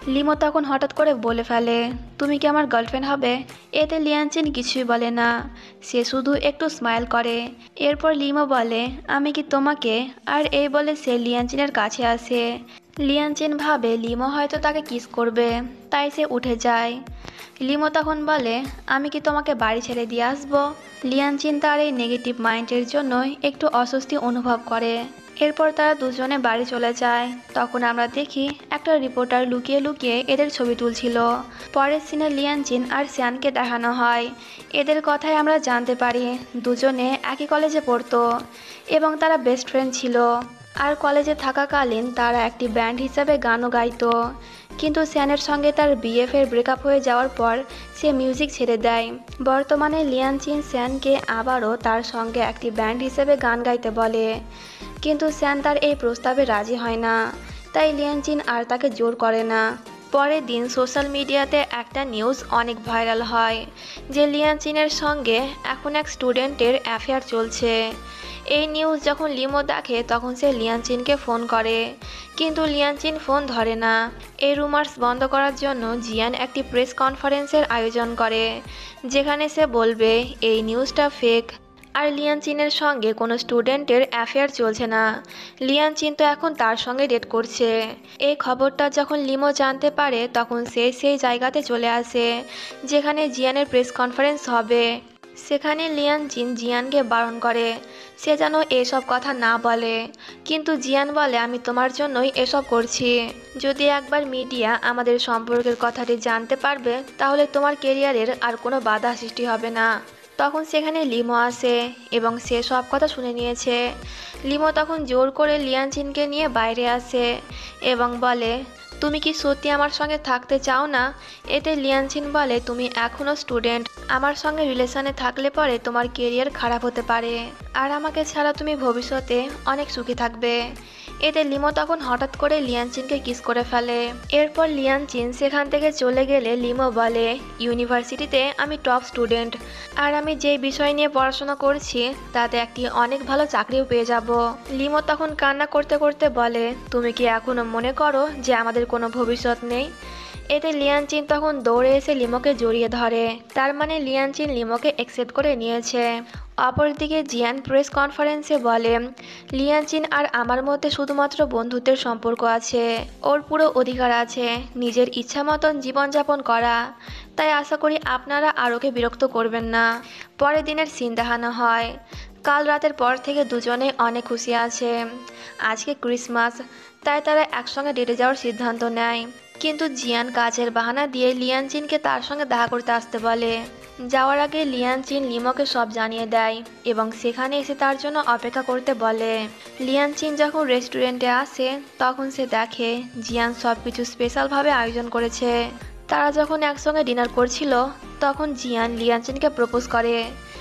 লিমো তখন হঠাৎ করে বলে ফেলে, তুমি কি আমার গার্লফ্রেন্ড হবে? এতে লিয়ানচিন কিছুই বলে না, সে শুধু একটু স্মাইল করে। এরপর লিমো বলে, আমি কি তোমাকে? আর এই বলে সে লিয়ানচিনের কাছে আসে। লিয়ানচিন ভাবে লিমো হয়তো তাকে কিস করবে, তাই সে উঠে যায়। লিমো তখন বলে, আমি কি তোমাকে বাড়ি ছেড়ে দিয়ে আসবো? লিয়ানচিন তার এই নেগেটিভ মাইন্ডের জন্যই একটু অস্বস্তি অনুভব করে। এরপর তারা দুজনে বাড়ি চলে যায়। তখন আমরা দেখি একটা রিপোর্টার লুকিয়ে লুকিয়ে এদের ছবি তুলছিল। পরের সিনে লিয়ানচিন আর শ্যানকে দেখানো হয়। এদের কথায় আমরা জানতে পারি দুজনে একই কলেজে পড়তো এবং তারা বেস্ট ফ্রেন্ড ছিল। আর কলেজে থাকাকালীন তারা একটি ব্যান্ড হিসাবে গানও গাইতো। কিন্তু শ্যানের সঙ্গে তার বিএফের ব্রেকআপ হয়ে যাওয়ার পর সে মিউজিক ছেড়ে দেয়। বর্তমানে লিয়ানচিন শ্যানকে আবারও তার সঙ্গে একটি ব্যান্ড হিসেবে গান গাইতে বলে, কিন্তু শ্যান তার এই প্রস্তাবে রাজি হয় না, তাই লিয়ানচিন আর তাকে জোর করে না। পরের দিন সোশ্যাল মিডিয়াতে একটা নিউজ অনেক ভাইরাল হয় যে লিয়ানচিনের সঙ্গে এখন এক স্টুডেন্টের অ্যাফেয়ার চলছে। এই নিউজ যখন লিমো দেখে তখন সে লিয়ানচিনকে ফোন করে, কিন্তু লিয়ানচিন ফোন ধরে না। এই রুমার্স বন্ধ করার জন্য জিয়ান একটি প্রেস কনফারেন্সের আয়োজন করে, যেখানে সে বলবে এই নিউজটা ফেক আর লিয়ানচিনের সঙ্গে কোনো স্টুডেন্টের অ্যাফেয়ার চলছে না। লিয়ানচিন তো এখন তার সঙ্গে ডেট করছে। এই খবরটা যখন লিমো জানতে পারে তখন সে সেই জায়গাতে চলে আসে যেখানে জিয়ানের প্রেস কনফারেন্স হবে। সেখানে লিয়ানচিন জিয়ানকে বারণ করে সে যেন এসব কথা না বলে, কিন্তু জিয়ান বলে, আমি তোমার জন্যই এসব করছি। যদি একবার মিডিয়া আমাদের সম্পর্কের কথাটি জানতে পারবে তাহলে তোমার কেরিয়ারের আর কোনো বাধা সৃষ্টি হবে না। তখন সেখানে লিমো আসে এবং সে সব কথা শুনে নিয়েছে। লিমো তখন জোর করে লিয়ানচিনকে নিয়ে বাইরে আসে এবং বলে, তুমি কি সত্যি আমার সঙ্গে থাকতে চাও না? এতে লিয়ানচিন বলে, তুমি এখনও স্টুডেন্ট, আমার সঙ্গে রিলেশনে থাকলে পরে তোমার কেরিয়ার খারাপ হতে পারে আর আমাকে ছাড়া তুমি ভবিষ্যতে অনেক সুখী থাকবে। এতে লিমো তখন হঠাৎ করে লিয়ানচিনকে কিস করে ফেলে। এরপর লিয়ানচিন সেখান থেকে চলে গেলে লিমো বলে, ইউনিভার্সিটিতে আমি টপ স্টুডেন্ট আর আমি যেই বিষয় নিয়ে পড়াশোনা করছি তাতে একটি অনেক ভালো চাকরিও পেয়ে যাব। লিমো তখন কান্না করতে করতে বলে, তুমি কি এখনো মনে করো যে আমাদের কোনো ভবিষ্যৎ নেই? এতে লিয়ানচিন তখন দৌড়ে এসে লিমোকে জড়িয়ে ধরে, তার মানে লিয়ানচিন লিমোকে অ্যাকসেপ্ট করে নিয়েছে। অপরদিকে জিয়ান প্রেস কনফারেন্সে বলে, লিয়ানচিন আর আমার মধ্যে শুধুমাত্র বন্ধুত্বের সম্পর্ক আছে, ওর পুরো অধিকার আছে নিজের ইচ্ছা মতন জীবনযাপন করা, তাই আশা করি আপনারা আর ওকে বিরক্ত করবেন না। পরের দিনের সিন দেখানো হয়। কাল রাতের পর থেকে দুজনে অনেক খুশি আছে। আজকে ক্রিসমাস, তাই তারা একসঙ্গে ডেটে যাওয়ার সিদ্ধান্ত নেয়। কিন্তু জিয়ান কাজের বাহানা দিয়ে লিয়ানচিনকে তার সঙ্গে দেখা করতে আসতে বলে। যাওয়ার আগে লিয়ানচিন লিমোকে সব জানিয়ে দেয় এবং সেখানে এসে তার জন্য অপেক্ষা করতে বলে। লিয়ানচিন যখন রেস্টুরেন্টে আসে তখন সে দেখে জিয়ান সব কিছু স্পেশালভাবে আয়োজন করেছে। তারা যখন একসঙ্গে ডিনার করছিল তখন জিয়ান লিয়ানচিনকে প্রপোজ করে।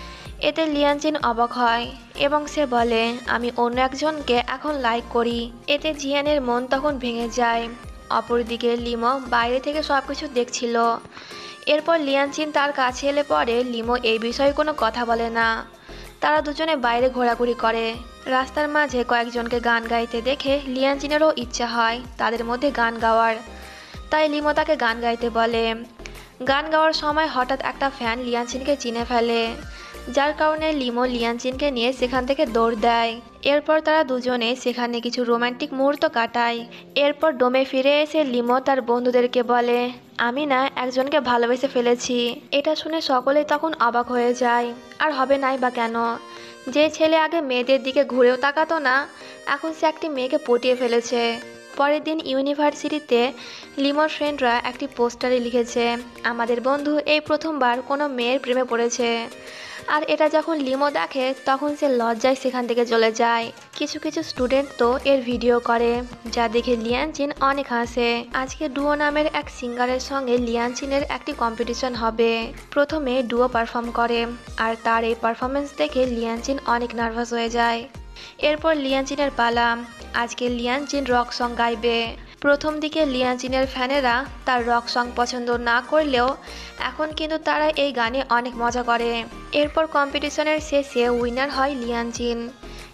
এতে লিয়ানচিন অবাক হয় এবং সে বলে, আমি অন্য একজনকে এখন লাইক করি। এতে জিয়ানের মন তখন ভেঙে যায়। অপরদিকে লিমো বাইরে থেকে সব কিছু দেখছিল। এরপর লিয়ানচিন তার কাছে এলে পরে লিমো এই বিষয়ে কোনো কথা বলে না। তারা দুজনে বাইরে ঘোরাঘুরি করে। রাস্তার মাঝে কয়েকজনকে গান গাইতে দেখে লিয়ানচিনেরও ইচ্ছা হয় তাদের মধ্যে গান গাওয়ার, তাই লিমো তাকে গান গাইতে বলে। গান গাওয়ার সময় হঠাৎ একটা ফ্যান লিয়ানচিনকে চিনে ফেলে, যার কারণে লিমো লিয়ানচিনকে নিয়ে সেখান থেকে দৌড় দেয়। এরপর তারা দুজনে সেখানে কিছু রোমান্টিক মুহূর্ত কাটায়। এরপর ডোমে ফিরে এসে লিমো তার বন্ধুদেরকে বলে, আমি না একজনকে ভালোবেসে ফেলেছি। এটা শুনে সকলেই তখন অবাক হয়ে যায়। আর হবে নাই বা কেন? যে ছেলে আগে মেয়েদের দিকে ঘুরেও তাকাতো না, এখন সে একটি মেয়েকে পটিয়ে ফেলেছে। পরের দিন ইউনিভার্সিটিতে লিমোর ফ্রেন্ডরা একটি পোস্টারে লিখেছে, আমাদের বন্ধু এই প্রথমবার কোনো মেয়ের প্রেমে পড়েছে। আর এটা যখন লিমো দেখে তখন সে লজ্জায় সেখান থেকে চলে যায়। কিছু কিছু স্টুডেন্ট তো এর ভিডিও করে, যা দেখে লিয়ানচিন অনেক হাসে। আজকে ডুও নামের এক সিঙ্গারের সঙ্গে লিয়ানচিনের একটি কম্পিটিশন হবে। প্রথমে ডুও পারফর্ম করে আর তার এই পারফরমেন্স দেখে লিয়ানচিন অনেক নার্ভাস হয়ে যায়। এরপর লিয়ানচিনের পালা। আজকে লিয়ানচিন রক সং গাইবে। প্রথম দিকে লিয়ানচিনের ফ্যানেরা তার রক সং পছন্দ না করলেও এখন কিন্তু তারা এই গানে অনেক মজা করে। এরপর কম্পিটিশনের শেষে উইনার হয় লিয়ানচিন।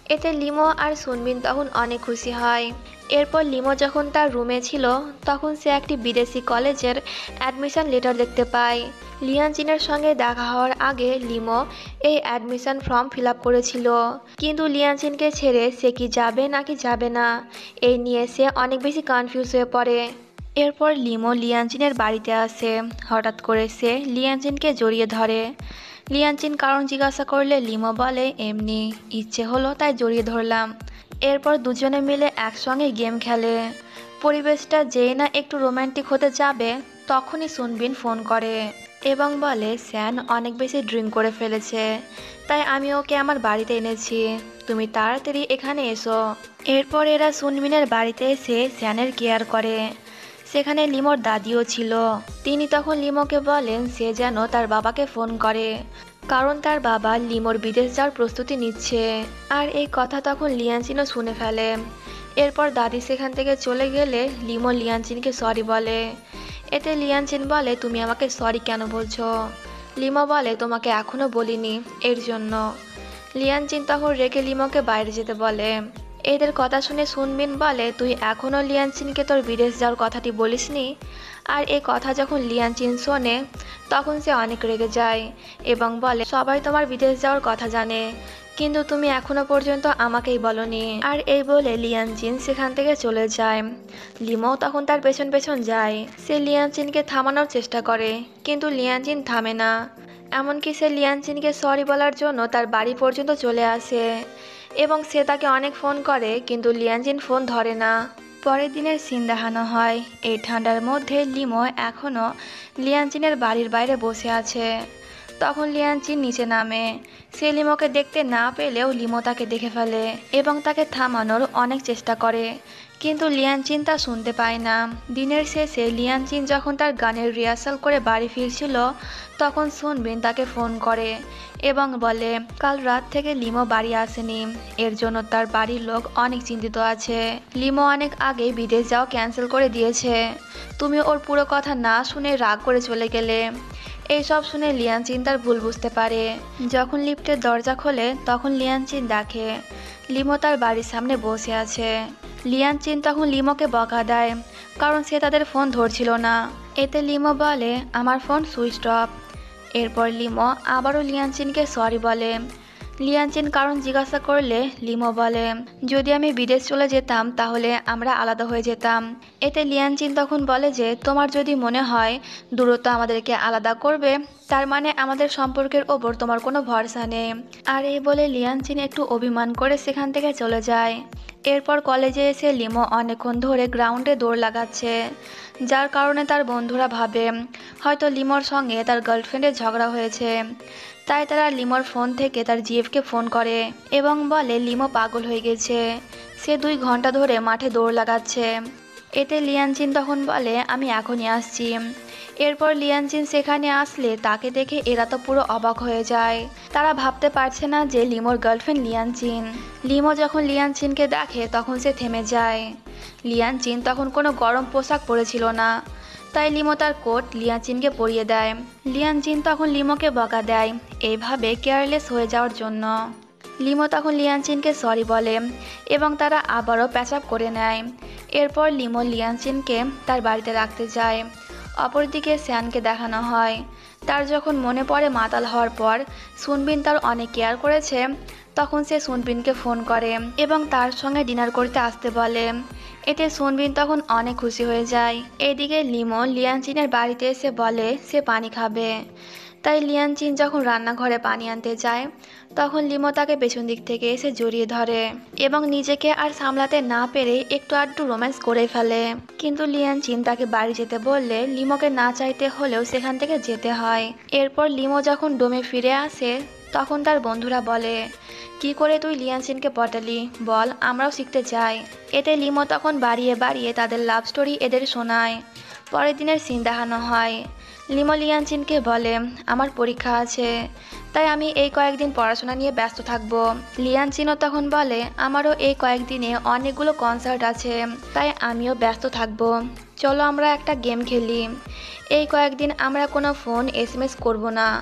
এতে লিমো আর সুনবিন তখন অনেক খুশি হয়। এরপর লিমো যখন তার রুমে ছিল তখন সে একটি বিদেশি কলেজের অ্যাডমিশন লেটার দেখতে পায়। লিয়ানজিনের সঙ্গে দেখা হওয়ার আগে লিমো এই অ্যাডমিশন ফর্ম ফিল আপ করেছিল, কিন্তু লিয়ানজিনকে ছেড়ে সে কি যাবে নাকি যাবে না এই নিয়ে সে অনেক বেশি কনফিউজ হয়ে পড়ে। এরপর লিমো লিয়ানজিনের বাড়িতে আসে। হঠাৎ করে সে লিয়ানজিনকে জড়িয়ে ধরে। লিয়ানজিন কারণ জিজ্ঞাসা করলে লিমো বলে, এমনি ইচ্ছে হলো তাই জড়িয়ে ধরলাম। এরপর দুজনে মিলে একসঙ্গে গেম খেলে। পরিবেশটা যেই না একটু রোমান্টিক হতে যাবে তখনই সুনবিন ফোন করে এবং বলে স্যান অনেক বেশি ড্রিঙ্ক করে ফেলেছে, তাই আমি ওকে আমার বাড়িতে এনেছি, তুমি তাড়াতাড়ি এখানে এসো। এরপর এরা সুনবিনের বাড়িতে এসে স্যানের কেয়ার করে। সেখানে লিমোর দাদিও ছিল। তিনি তখন লিমোকে বলেন সে যেন তার বাবাকে ফোন করে, কারণ তার বাবা লিমোর বিদেশ যাওয়ার প্রস্তুতি নিচ্ছে। আর এই কথা তখন লিয়ানজিনও শুনে ফেলে। এরপর দাদি সেখান থেকে চলে গেলে লিমো লিয়ানজিনকে সরি বলে। এতে লিয়ানজিন বলে, তুমি আমাকে সরি কেন বলছো? লিমো বলে, তোমাকে এখনো বলিনি এর জন্য। লিয়ানজিন তখন রেগে লিমোকে বাইরে যেতে বলে। এদের কথা শুনে সুনবিন বলে, তুই এখনও লিয়ানজিনকে তোর বিদেশ যাওয়ার কথাটি বলিসনি? আর এই কথা যখন লিয়ানজিন শোনে তখন সে অনেক রেগে যায় এবং বলে, সবাই তোমার বিদেশ যাওয়ার কথা জানে, কিন্তু তুমি এখনো পর্যন্ত আমাকেই বলনি। আর এই বলে লিয়ানজিন সেখান থেকে চলে যায়। লিমো তখন তার পেছন পেছন যায়। সে লিয়ানজিনকে থামানোর চেষ্টা করে, কিন্তু লিয়ানজিন থামে না। এমনকি সে লিয়ানজিনকে সরি বলার জন্য তার বাড়ি পর্যন্ত চলে আসে এবং সে তাকে অনেক ফোন করে, কিন্তু লিয়ানজিন ফোন ধরে না। পরের দিনের সিন দেখানো হয়। এই ঠান্ডার মধ্যে লিমো এখনও লিয়ানজিনের বাড়ির বাইরে বসে আছে। তখন লিয়ানজিন নিচে নামে। সে লিমোকে দেখতে না পেলেও লিমো তাকে দেখে ফেলে এবং তাকে থামানোর অনেক চেষ্টা করে, কিন্তু লিয়ানজিন তা শুনতে পায় না। দিনের শেষে লিয়ানজিন যখন তার গানের রিহার্সাল করে বাড়ি ফিরছিল তখন সুনবিন তাকে ফোন করে এবং বলে, কাল রাত থেকে লিমো বাড়ি আসেনি, এর জন্য তার বাড়ির লোক অনেক চিন্তিত আছে। লিমো অনেক আগে বিদেশ যাওয়া ক্যান্সেল করে দিয়েছে, তুমি ওর পুরো কথা না শুনে রাগ করে চলে গেলে। এইসব শুনে লিয়ানজিন তার ভুল বুঝতে পারে। যখন লিফটের দরজা খোলে তখন লিয়ানজিন দেখে লিমো তার বাড়ির সামনে বসে আছে। লিয়ানজিন তখন লিমোকে বকা দেয়, কারণ সে তাদের ফোন ধরছিল না। এতে লিমো বলে, আমার ফোন সুইচ অফ। এরপর লিমো আবারও লিয়ানজিনকে সরি বলে। লিয়ানজিন কারণ জিজ্ঞাসা করলে লিমো বলে, যদি আমি বিদেশ চলে যেতাম তাহলে আমরা আলাদা হয়ে যেতাম। এতে লিয়ানজিন তখন বলে যে, তোমার যদি মনে হয় দূরত্ব আমাদেরকে আলাদা করবে, তার মানে আমাদের সম্পর্কের ওপর তোমার কোনো ভরসা নেই। আর এই বলে লিয়ানজিন একটু অভিমান করে সেখান থেকে চলে যায়। এরপর কলেজে এসে লিমো অনেকক্ষণ ধরে গ্রাউন্ডে দৌড় লাগাচ্ছে, যার কারণে তার বন্ধুরা ভাবে হয়তো লিমোর সঙ্গে তার গার্লফ্রেন্ডের ঝগড়া হয়েছে। তাই তারা লিমোর ফোন থেকে তার জিএফকে ফোন করে এবং বলে লিমো পাগল হয়ে গেছে, সে দুই ঘন্টা ধরে মাঠে দৌড় লাগাচ্ছে। এতে লিয়ানজিন তখন বলে, আমি এখনই আসছি। এরপর লিয়ানজিন সেখানে আসলে তাকে দেখে এরা তো পুরো অবাক হয়ে যায়। তারা ভাবতে পারছে না যে লিমোর গার্লফ্রেন্ড লিয়ানজিন। লিমো যখন লিয়ানজিনকে দেখে তখন সে থেমে যায়। লিয়ানজিন তখন কোনো গরম পোশাক পরেছিল না, তাই লিমো তার কোট লিয়ানজিনকে পরিয়ে দেয়। লিয়ানজিন তখন লিমোকে বকা দেয় এইভাবে কেয়ারলেস হয়ে যাওয়ার জন্য। লিমো তখন লিয়ানজিনকে সরি বলে এবং তারা আবারও প্যাচ আপ করে নেয়। এরপর লিমো লিয়ানজিনকে তার বাড়িতে রাখতে যায়। অপরদিকে স্যানকে দেখানো হয়। তার যখন মনে পড়ে মাতাল হওয়ার পর সুনবিন তার অনেক কেয়ার করেছে, তখন সে সুনবিনকে ফোন করে এবং তার সঙ্গে ডিনার করতে আসতে বলে। এতে সুনবিন তখন অনেক খুশি হয়ে যায়। এদিকে লিমো লিয়ানজিনের বাড়িতে এসে বলে সে পানি খাবে। তাই লিয়ানজিন যখন রান্নাঘরে পানি আনতে যায় তখন লিমো তাকে পেছন দিক থেকে এসে জড়িয়ে ধরে এবং নিজেকে আর সামলাতে না পেরে একটু আধটু রোম্যান্স করে ফেলে। কিন্তু লিয়ানজিন তাকে বাড়ি যেতে বললে লিমোকে না চাইতে হলেও সেখান থেকে যেতে হয়। এরপর লিমো যখন ডোমে ফিরে আসে তখন তার বন্ধুরা বলে, কি করে তুই লিয়ানজিনকে পটালি, বল, আমরাও শিখতে চাই। এতে লিমো তখন বাড়িয়ে বাড়িয়ে তাদের লাভ স্টোরি এদের শোনায়। পরের দিনের সিন দেখানো হয়। লিমো লিয়ানজিনকে বলে, আমার পরীক্ষা আছে, তাই আমি এই কয়েকদিন পড়াশোনা নিয়ে ব্যস্ত থাকব। লিয়ানজিনও তখন বলে, আমারও এই কয়েকদিনে অনেকগুলো কনসার্ট আছে, তাই আমিও ব্যস্ত থাকব, চলো আমরা একটা গেম খেলি। এই কয়েকদিন আমরা কোনো ফোন এস এম এস করবো না,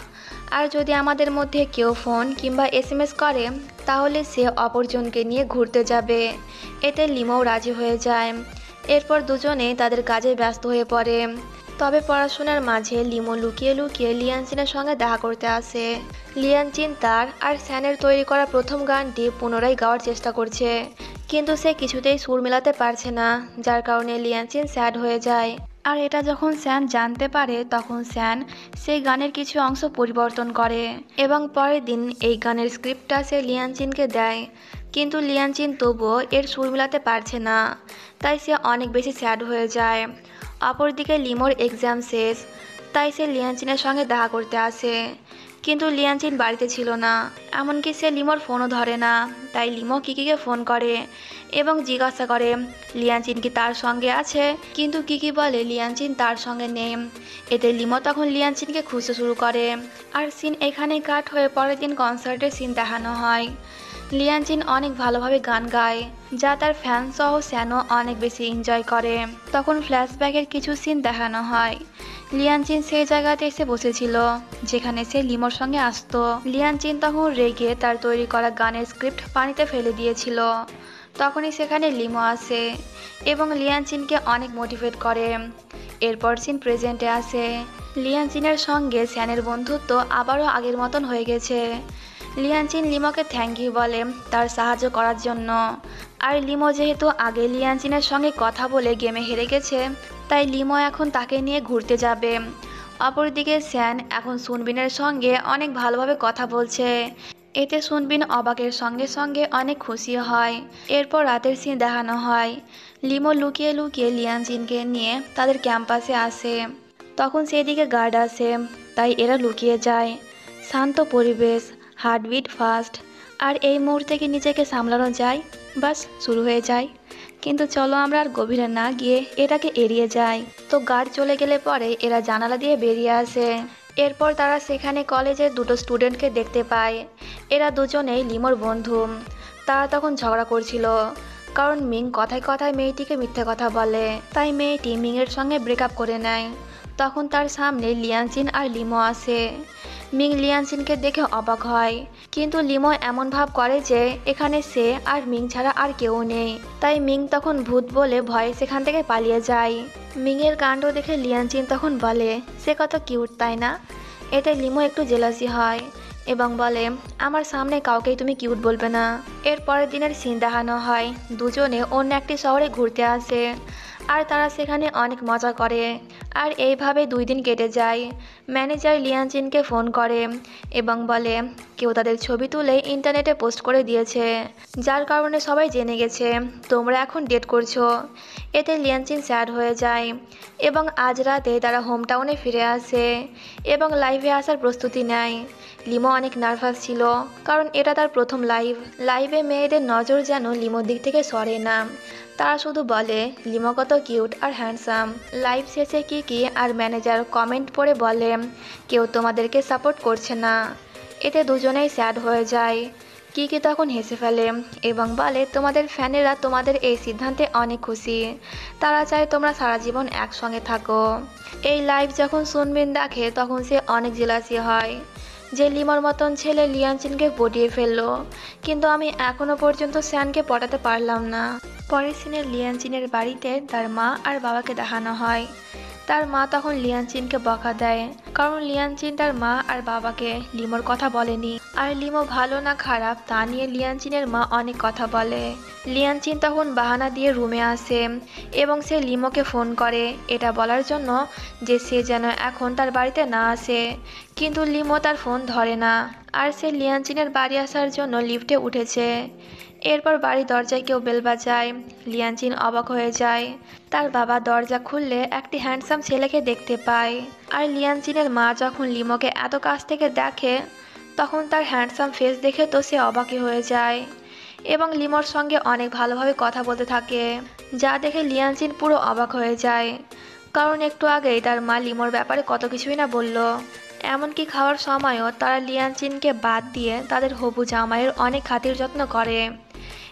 আর যদি আমাদের মধ্যে কেউ ফোন কিংবা এসএমএস করে তাহলে সে অপরজনকে নিয়ে ঘুরতে যাবে। এতে লিমোও রাজি হয়ে যায়। এরপর দুজনে তাদের কাজে ব্যস্ত হয়ে পড়ে। তবে পড়াশোনার মাঝে লিমো লুকিয়ে লুকিয়ে লিয়ানচিনের সঙ্গে দেখা করতে আসে। লিয়ানচিন তার আর স্যানের তৈরি করা প্রথম গানটি পুনরায় গাওয়ার চেষ্টা করছে, কিন্তু সে কিছুতেই সুর মেলাতে পারছে না, যার কারণে লিয়ানচিন স্যাড হয়ে যায়। আর এটা যখন স্যান জানতে পারে তখন স্যান সেই গানের কিছু অংশ পরিবর্তন করে এবং পরের দিন এই গানের স্ক্রিপ্টটা সে লিয়ানচিনকে দেয়। কিন্তু লিয়ানচিন তবুও এর সুর মেলাতে পারছে না, তাই সে অনেক বেশি স্যাড হয়ে যায়। অপরদিকে লিমোর এক্সাম শেষ, তাই সে লিয়ানচিনের সঙ্গে দেখা করতে আসে। কিন্তু লিয়ানচিন বাড়িতে ছিল না, এমনকি সে লিমোর ফোনও ধরে না। তাই লিমো কিকিকে ফোন করে এবং জিজ্ঞাসা করে লিয়ানচিন কি তার সঙ্গে আছে, কিন্তু কিকি বলে লিয়ানচিন তার সঙ্গে নেই। এতে লিমো তখন লিয়ানচিনকে খুঁজতে শুরু করে। আর সিন এখানেই কাট হয়ে পরের দিন কনসার্টের সিন দেখানো হয়। লিয়ানচিন অনেক ভালোভাবে গান গায়, যা তার ফ্যান সহ স্যানও অনেক বেশি এনজয় করে। তখন ফ্ল্যাশব্যাকের কিছু সিন দেখানো হয়। লিয়ানচিন সেই জায়গাতে এসে বসেছিল যেখানে সে লিমোর সঙ্গে আসতো। লিয়ানচিন তখন রেগে তার তৈরি করা গানের স্ক্রিপ্ট পানিতে ফেলে দিয়েছিল। তখনই সেখানে লিমো আসে এবং লিয়ানচিনকে অনেক মোটিভেট করে। এরপর সিন প্রেজেন্টে আসে। লিয়ানচিনের সঙ্গে স্যানের বন্ধুত্ব আবারও আগের মতন হয়ে গেছে। লিয়ানচিন লিমোকে থ্যাংক ইউ বলে তার সাহায্য করার জন্য। আর লিমো যেহেতু আগে লিয়ানচিনের সঙ্গে কথা বলে গেমে হেরে গেছে, তাই লিমো এখন তাকে নিয়ে ঘুরতে যাবে। অপরদিকে স্যান এখন সুনবিনের সঙ্গে অনেক ভালোভাবে কথা বলছে। এতে সুনবিন অবাকের সঙ্গে সঙ্গে অনেক খুশি হয়। এরপর রাতের সিন দেখানো হয়। লিমো লুকিয়ে লুকিয়ে লিয়ানচিনকে নিয়ে তাদের ক্যাম্পাসে আসে। তখন সেদিকে গার্ড আসে, তাই এরা লুকিয়ে যায়। শান্ত পরিবেশ, হার্টবিট ফাস্ট, আর এই মুহূর্তে কি নিজেকে সামলানো যায়? বাস শুরু হয়ে যায়। কিন্তু চলো আমরা আর গভীরে না গিয়ে এটাকে এড়িয়ে যাই। তো গার্ড চলে গেলে পরে এরা জানালা দিয়ে বেরিয়ে আসে। এরপর তারা সেখানে কলেজের দুটো স্টুডেন্টকে দেখতে পায়। এরা দুজনেই লিমোর বন্ধু। তারা তখন ঝগড়া করছিল, কারণ মিং কথায় কথায় মেয়েটিকে মিথ্যে কথা বলে, তাই মেয়েটি মিংয়ের সঙ্গে ব্রেকআপ করে নেয়। তখন তার সামনে লিয়ানচিন আর লিমো আসে। মিং লিয়ানচিনকে দেখে অবাক হয়, কিন্তু লিমো এমন ভাব করে যে এখানে সে আর মিং ছাড়া আর কেউ নেই। তাই মিং তখন ভূত বলে ভয়ে সেখান থেকে পালিয়ে যায়। মিংয়ের কাণ্ড দেখে লিয়ানচিন তখন বলে সে কত কিউট, তাই না? এতে লিমো একটু জেলাসি হয় এবং বলে আমার সামনে কাউকেই তুমি কিউট বলবে না। এর পরের দিনের সিন দেখানো হয়। দুজনে অন্য একটি শহরে ঘুরতে আসে আর তারা সেখানে অনেক মজা করে। আর এইভাবে দুই দিন কেটে যায়। ম্যানেজার লিয়ানচিনকে ফোন করে এবং বলে কেউ তাদের ছবি তুলে ইন্টারনেটে পোস্ট করে দিয়েছে, যার কারণে সবাই জেনে গেছে তোমরা এখন ডেট করছো। এতে লিয়ানচিন স্যাড হয়ে যায় এবং আজ রাতে তারা হোম টাউনে ফিরে আসে এবং লাইভে আসার প্রস্তুতি নেয়। লিমো অনেক নার্ভাস ছিল, কারণ এটা তার প্রথম লাইভ। লাইভে মেয়েদের নজর যেন লিমোর দিক থেকে সরে না, তারা শুধু বলে লিমো কত কিউট আর হ্যান্ডসাম। লাইভ শেষে কিকি আর ম্যানেজার কমেন্ট পড়ে বলে কেউ তোমাদেরকে সাপোর্ট করছে না। এতে দুজনেই স্যাড হয়ে যায়। কিকি তখন হেসে ফেলে এবং বলে তোমাদের ফ্যানেরা তোমাদের এই সিদ্ধান্তে অনেক খুশি, তারা চায় তোমরা সারা জীবন একসঙ্গে থাকো। এই লাইভ যখন সুনবিন দেখে তখন সে অনেক জেলাসি হয় যে লিমোর মতন ছেলে লিয়ানচিনকে পটিয়ে ফেললো, কিন্তু আমি এখনো পর্যন্ত স্যানকে পটাতে পারলাম না। পরের সিনে লিয়ানচিনের বাড়িতে তার মা আর বাবাকে দেখানো হয়। তার মা তখন লিয়ানচিনকে বকা দেয়, কারণ লিয়ানচিন তার মা আর বাবাকে লিমোর কথা বলেনি। আর লিমো ভালো না খারাপ তা নিয়ে লিয়ানচিনের মা অনেক কথা বলে। লিয়ানচিন তখন বাহানা দিয়ে রুমে আসে এবং সে লিমোকে ফোন করে এটা বলার জন্য যে সে যেন এখন তার বাড়িতে না আসে, কিন্তু লিমো তার ফোন ধরে না। আর সে লিয়ানচিনের বাড়ি আসার জন্য লিফটে উঠেছে। এরপর বাড়ির দরজায় কেউ বেল বাজায়। লিয়ানচিন অবাক হয়ে যায়। তার বাবা দরজা খুললে একটি হ্যান্ডসাম ছেলেকে দেখতে পায়। আর লিয়ানচিনের মা যখন লিমোকে এত কাছ থেকে দেখে তখন তার হ্যান্ডসাম ফেস দেখে তো সে অবাকই হয়ে যায় এবং লিমোর সঙ্গে অনেক ভালোভাবে কথা বলতে থাকে, যা দেখে লিয়ানচিন পুরো অবাক হয়ে যায়, কারণ একটু আগেই তার মা লিমোর ব্যাপারে কত কিছুই না বলল। এমনকি খাওয়ার সময়ও তারা লিয়ানচিনকে বাদ দিয়ে তাদের হবু জামাইয়ের অনেক খাতির যত্ন করে।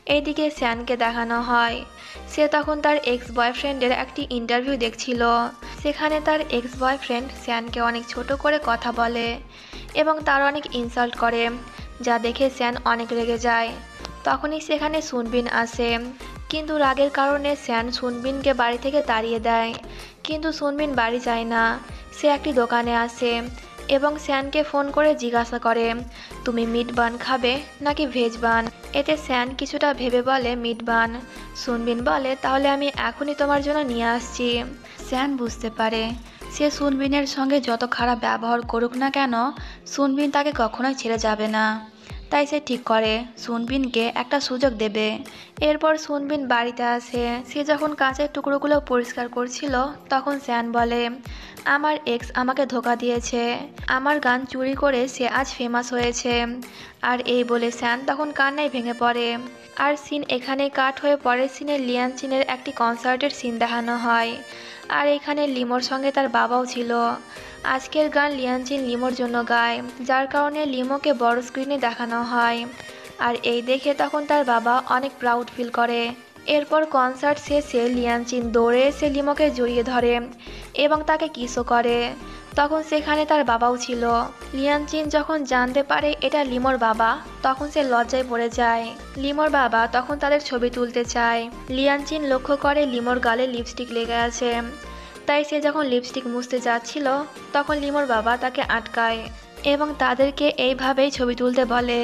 এইদিকে স্যানকে দেখানো হয় সে তখন তার এক্স বয়ফ্রেন্ডের একটি ইন্টারভিউ দেখছিল। সেখানে তার এক্স বয়ফ্রেন্ড স্যানকে অনেক ছোট করে কথা বলে এবং তার অনেক ইনসাল্ট করে, যা দেখে স্যান অনেক রেগে যায়। তখনই সেখানে সুনবিন আসে, কিন্তু রাগের কারণে স্যান সুনবিনকে বাড়ি থেকে তাড়িয়ে দেয়। কিন্তু সুনবিন বাড়ি যায় না, সে একটি দোকানে আসে এবং স্যানকে ফোন করে জিজ্ঞাসা করে, তুমি মিট বান খাবে নাকি ভেজ বান? এতে স্যান কিছুটা ভেবে বলে মিট বান। সুনবিন বলে, তাহলে আমি এখনই তোমার জন্য নিয়ে আসছি। স্যান বুঝতে পারে সে সুনবিনের সঙ্গে যত খারাপ ব্যবহার করুক না কেন, সুনবিন তাকে কখনোই ছেড়ে যাবে না। তাই সে ঠিক করে সুনবিনকে একটা সুযোগ দেবে। এরপর সুনবিন বাড়িতে আসে। সে যখন কাঁচের টুকরোগুলো পরিষ্কার করছিল তখন স্যান বলে, আমার এক্স আমাকে ধোকা দিয়েছে, আমার গান চুরি করে সে আজ ফেমাস হয়েছে। আর এই বলে স্যান তখন কান্নায় ভেঙে পড়ে। আর সিন এখানেই কাট হয়ে পরের সিনে লিয়ান চিনের একটি কনসার্টের সিন দেখানো হয়। আর এখানে লিমোর সঙ্গে তার বাবাও ছিল। আজকের গান লিয়ানচিন লিমোর জন্য গায়, যার কারণে লিমোকে বড় স্ক্রিনে দেখানো হয়। আর এই দেখে তখন তার বাবা অনেক প্রাউড ফিল করে। এরপর কনসার্ট শেষে লিয়ানচিন দৌড়ে এসে লিমোকে জড়িয়ে ধরে এবং তাকে কিসও করে। তখন সেখানে তার বাবাও ছিল। লিয়ানচিন যখন জানতে পারে এটা লিমোর বাবা, তখন সে লজ্জায় পড়ে যায়। লিমোর বাবা তখন তাদের ছবি তুলতে চায়। লিয়ানচিন লক্ষ্য করে লিমোর গালে লিপস্টিক লেগে আছে, তাই সে যখন লিপস্টিক মুছতে যাচ্ছিল তখন লিমোর বাবা তাকে আটকায় এবং তাদেরকে এইভাবেই ছবি তুলতে বলে।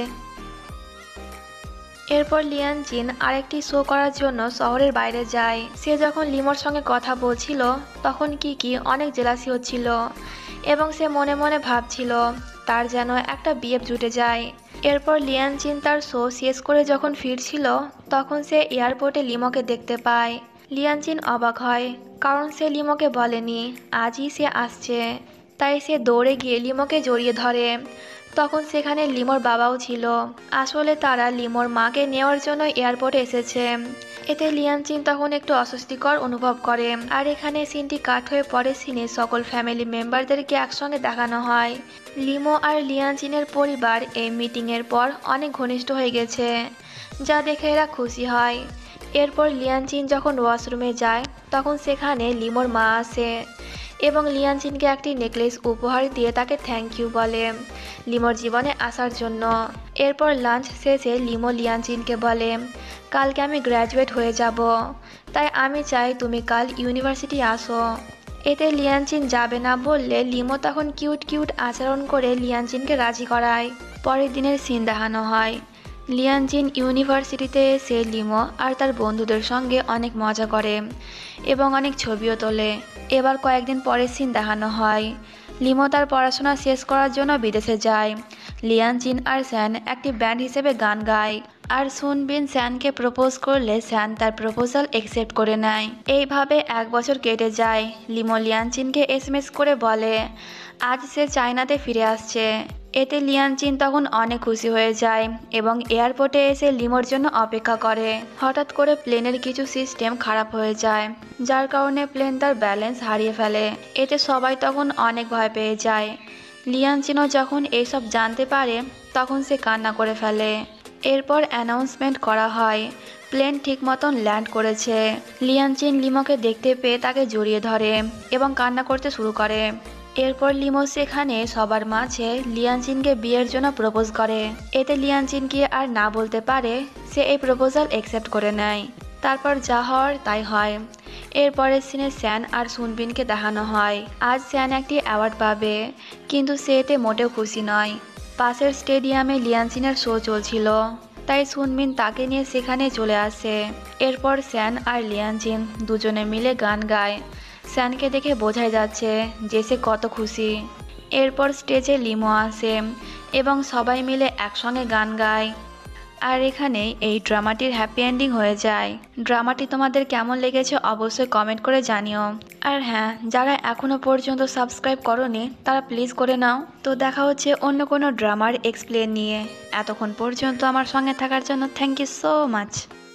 এরপর লিয়ানচিন আরেকটি শো করার জন্য শহরের বাইরে যায়। সে যখন লিমোর সঙ্গে কথা বলছিল তখন কিকি অনেক জেলাসি হচ্ছিল এবং সে মনে মনে ভাবছিল তার যেন একটা বিএফ জুটে যায়। এরপর লিয়ানচিন তার শো শেষ করে যখন ফিরছিল তখন সে এয়ারপোর্টে লিমোকে দেখতে পায়। লিয়ানচিন অবাক হয়, কারণ সে লিমোকে বলেনি আজই সে আসছে। তাই সে দৌড়ে গিয়ে লিমোকে জড়িয়ে ধরে। তখন সেখানে লিমোর বাবাও ছিল। আসলে তারা লিমোর মাকে নেওয়ার জন্য এয়ারপোর্টে এসেছে। এতে লিয়ানচিন তখন একটু অস্বস্তিকর অনুভব করে। আর এখানে সিনটি কাট হয়ে পরে সিনে সকল ফ্যামিলি মেম্বারদেরকে একসঙ্গে দেখানো হয়। লিমো আর লিয়ানচিনের পরিবার এই মিটিংয়ের পর অনেক ঘনিষ্ঠ হয়ে গেছে, যা দেখে এরা খুশি হয়। এরপর লিয়ানচিন যখন ওয়াশরুমে যায় তখন সেখানে লিমোর মা আসে এবং লিয়ানচিনকে একটি নেকলেস উপহার দিয়ে তাকে থ্যাংক ইউ বলে লিমোর জীবনে আসার জন্য। এরপর লাঞ্চ শেষে লিমো লিয়ানচিনকে বলে, কালকে আমি গ্র্যাজুয়েট হয়ে যাব, তাই আমি চাই তুমি কাল ইউনিভার্সিটি আসো। এতে লিয়ানচিন যাবে না বললে লিমো তখন কিউট কিউট আচরণ করে লিয়ানচিনকে রাজি করায়। পরের দিনের সিন দেখানো হয়। লিয়ানচিন ইউনিভার্সিটিতে এসে লিমো আর তার বন্ধুদের সঙ্গে অনেক মজা করে এবং অনেক ছবিও তোলে। এবার কয়েকদিন পরের সিন দেখানো হয়। লিমো তার পড়াশোনা শেষ করার জন্য বিদেশে যায়। লিয়ানচিন আর স্যান একটি ব্যান্ড হিসেবে গান গায়। আর সুনবিন স্যানকে প্রপোজ করলে স্যান তার প্রপোজাল অ্যাকসেপ্ট করে নেয়। এইভাবে এক বছর কেটে যায়। লিমো লিয়ানচিনকে এসএমএস করে বলে আজ সে চায়নাতে ফিরে আসছে। এতে লিয়ানচিন তখন অনেক খুশি হয়ে যায় এবং এয়ারপোর্টে এসে লিমোর জন্য অপেক্ষা করে। হঠাৎ করে প্লেনের কিছু সিস্টেম খারাপ হয়ে যায়, যার কারণে প্লেন তার ব্যালেন্স হারিয়ে ফেলে। এতে সবাই তখন অনেক ভয় পেয়ে যায়। লিয়ানচিনও যখন এইসব জানতে পারে তখন সে কান্না করে ফেলে। এরপর অ্যানাউন্সমেন্ট করা হয় প্লেন ঠিক মতন ল্যান্ড করেছে। লিয়ানচিন লিমোকে দেখতে পেয়ে তাকে জড়িয়ে ধরে এবং কান্না করতে শুরু করে। এরপর লিমো সেখানে সবার মাঝে লিয়ানচিনকে বিয়ের জন্য প্রপোজ করে। এতে লিয়ানচিন কি আর না বলতে পারে, সে এই প্রপোজাল অ্যাকসেপ্ট করে নেয়। তারপর যা হওয়ার তাই হয়। এরপরের সিনে স্যান আর সুনবিনকে দেখানো হয়। আজ স্যান একটি অ্যাওয়ার্ড পাবে, কিন্তু সে এতে মোটেও খুশি নয়। পাশের স্টেডিয়ামে লিয়ানচিনের শো চলছিল, তাই সুনবিন তাকে নিয়ে সেখানে চলে আসে। এরপর স্যান আর লিয়ানচিন দুজনে মিলে গান গায়। স্যানকে দেখে বোঝাই যাচ্ছে যে সে কত খুশি। এরপর স্টেজে লিমো আসে এবং সবাই মিলে একসঙ্গে গান গায়। আর এখানে এই ড্রামাটির হ্যাপি এন্ডিং হয়ে যায়। ড্রামাটি তোমাদের কেমন লেগেছে অবশ্যই কমেন্ট করে জানিও। আর হ্যাঁ, যারা এখনও পর্যন্ত সাবস্ক্রাইব করোনি তারা প্লিজ করে নাও। তো দেখা হচ্ছে অন্য কোনো ড্রামার এক্সপ্লেন নিয়ে। এতক্ষণ পর্যন্ত আমার সঙ্গে থাকার জন্য থ্যাংক ইউ সো মাচ।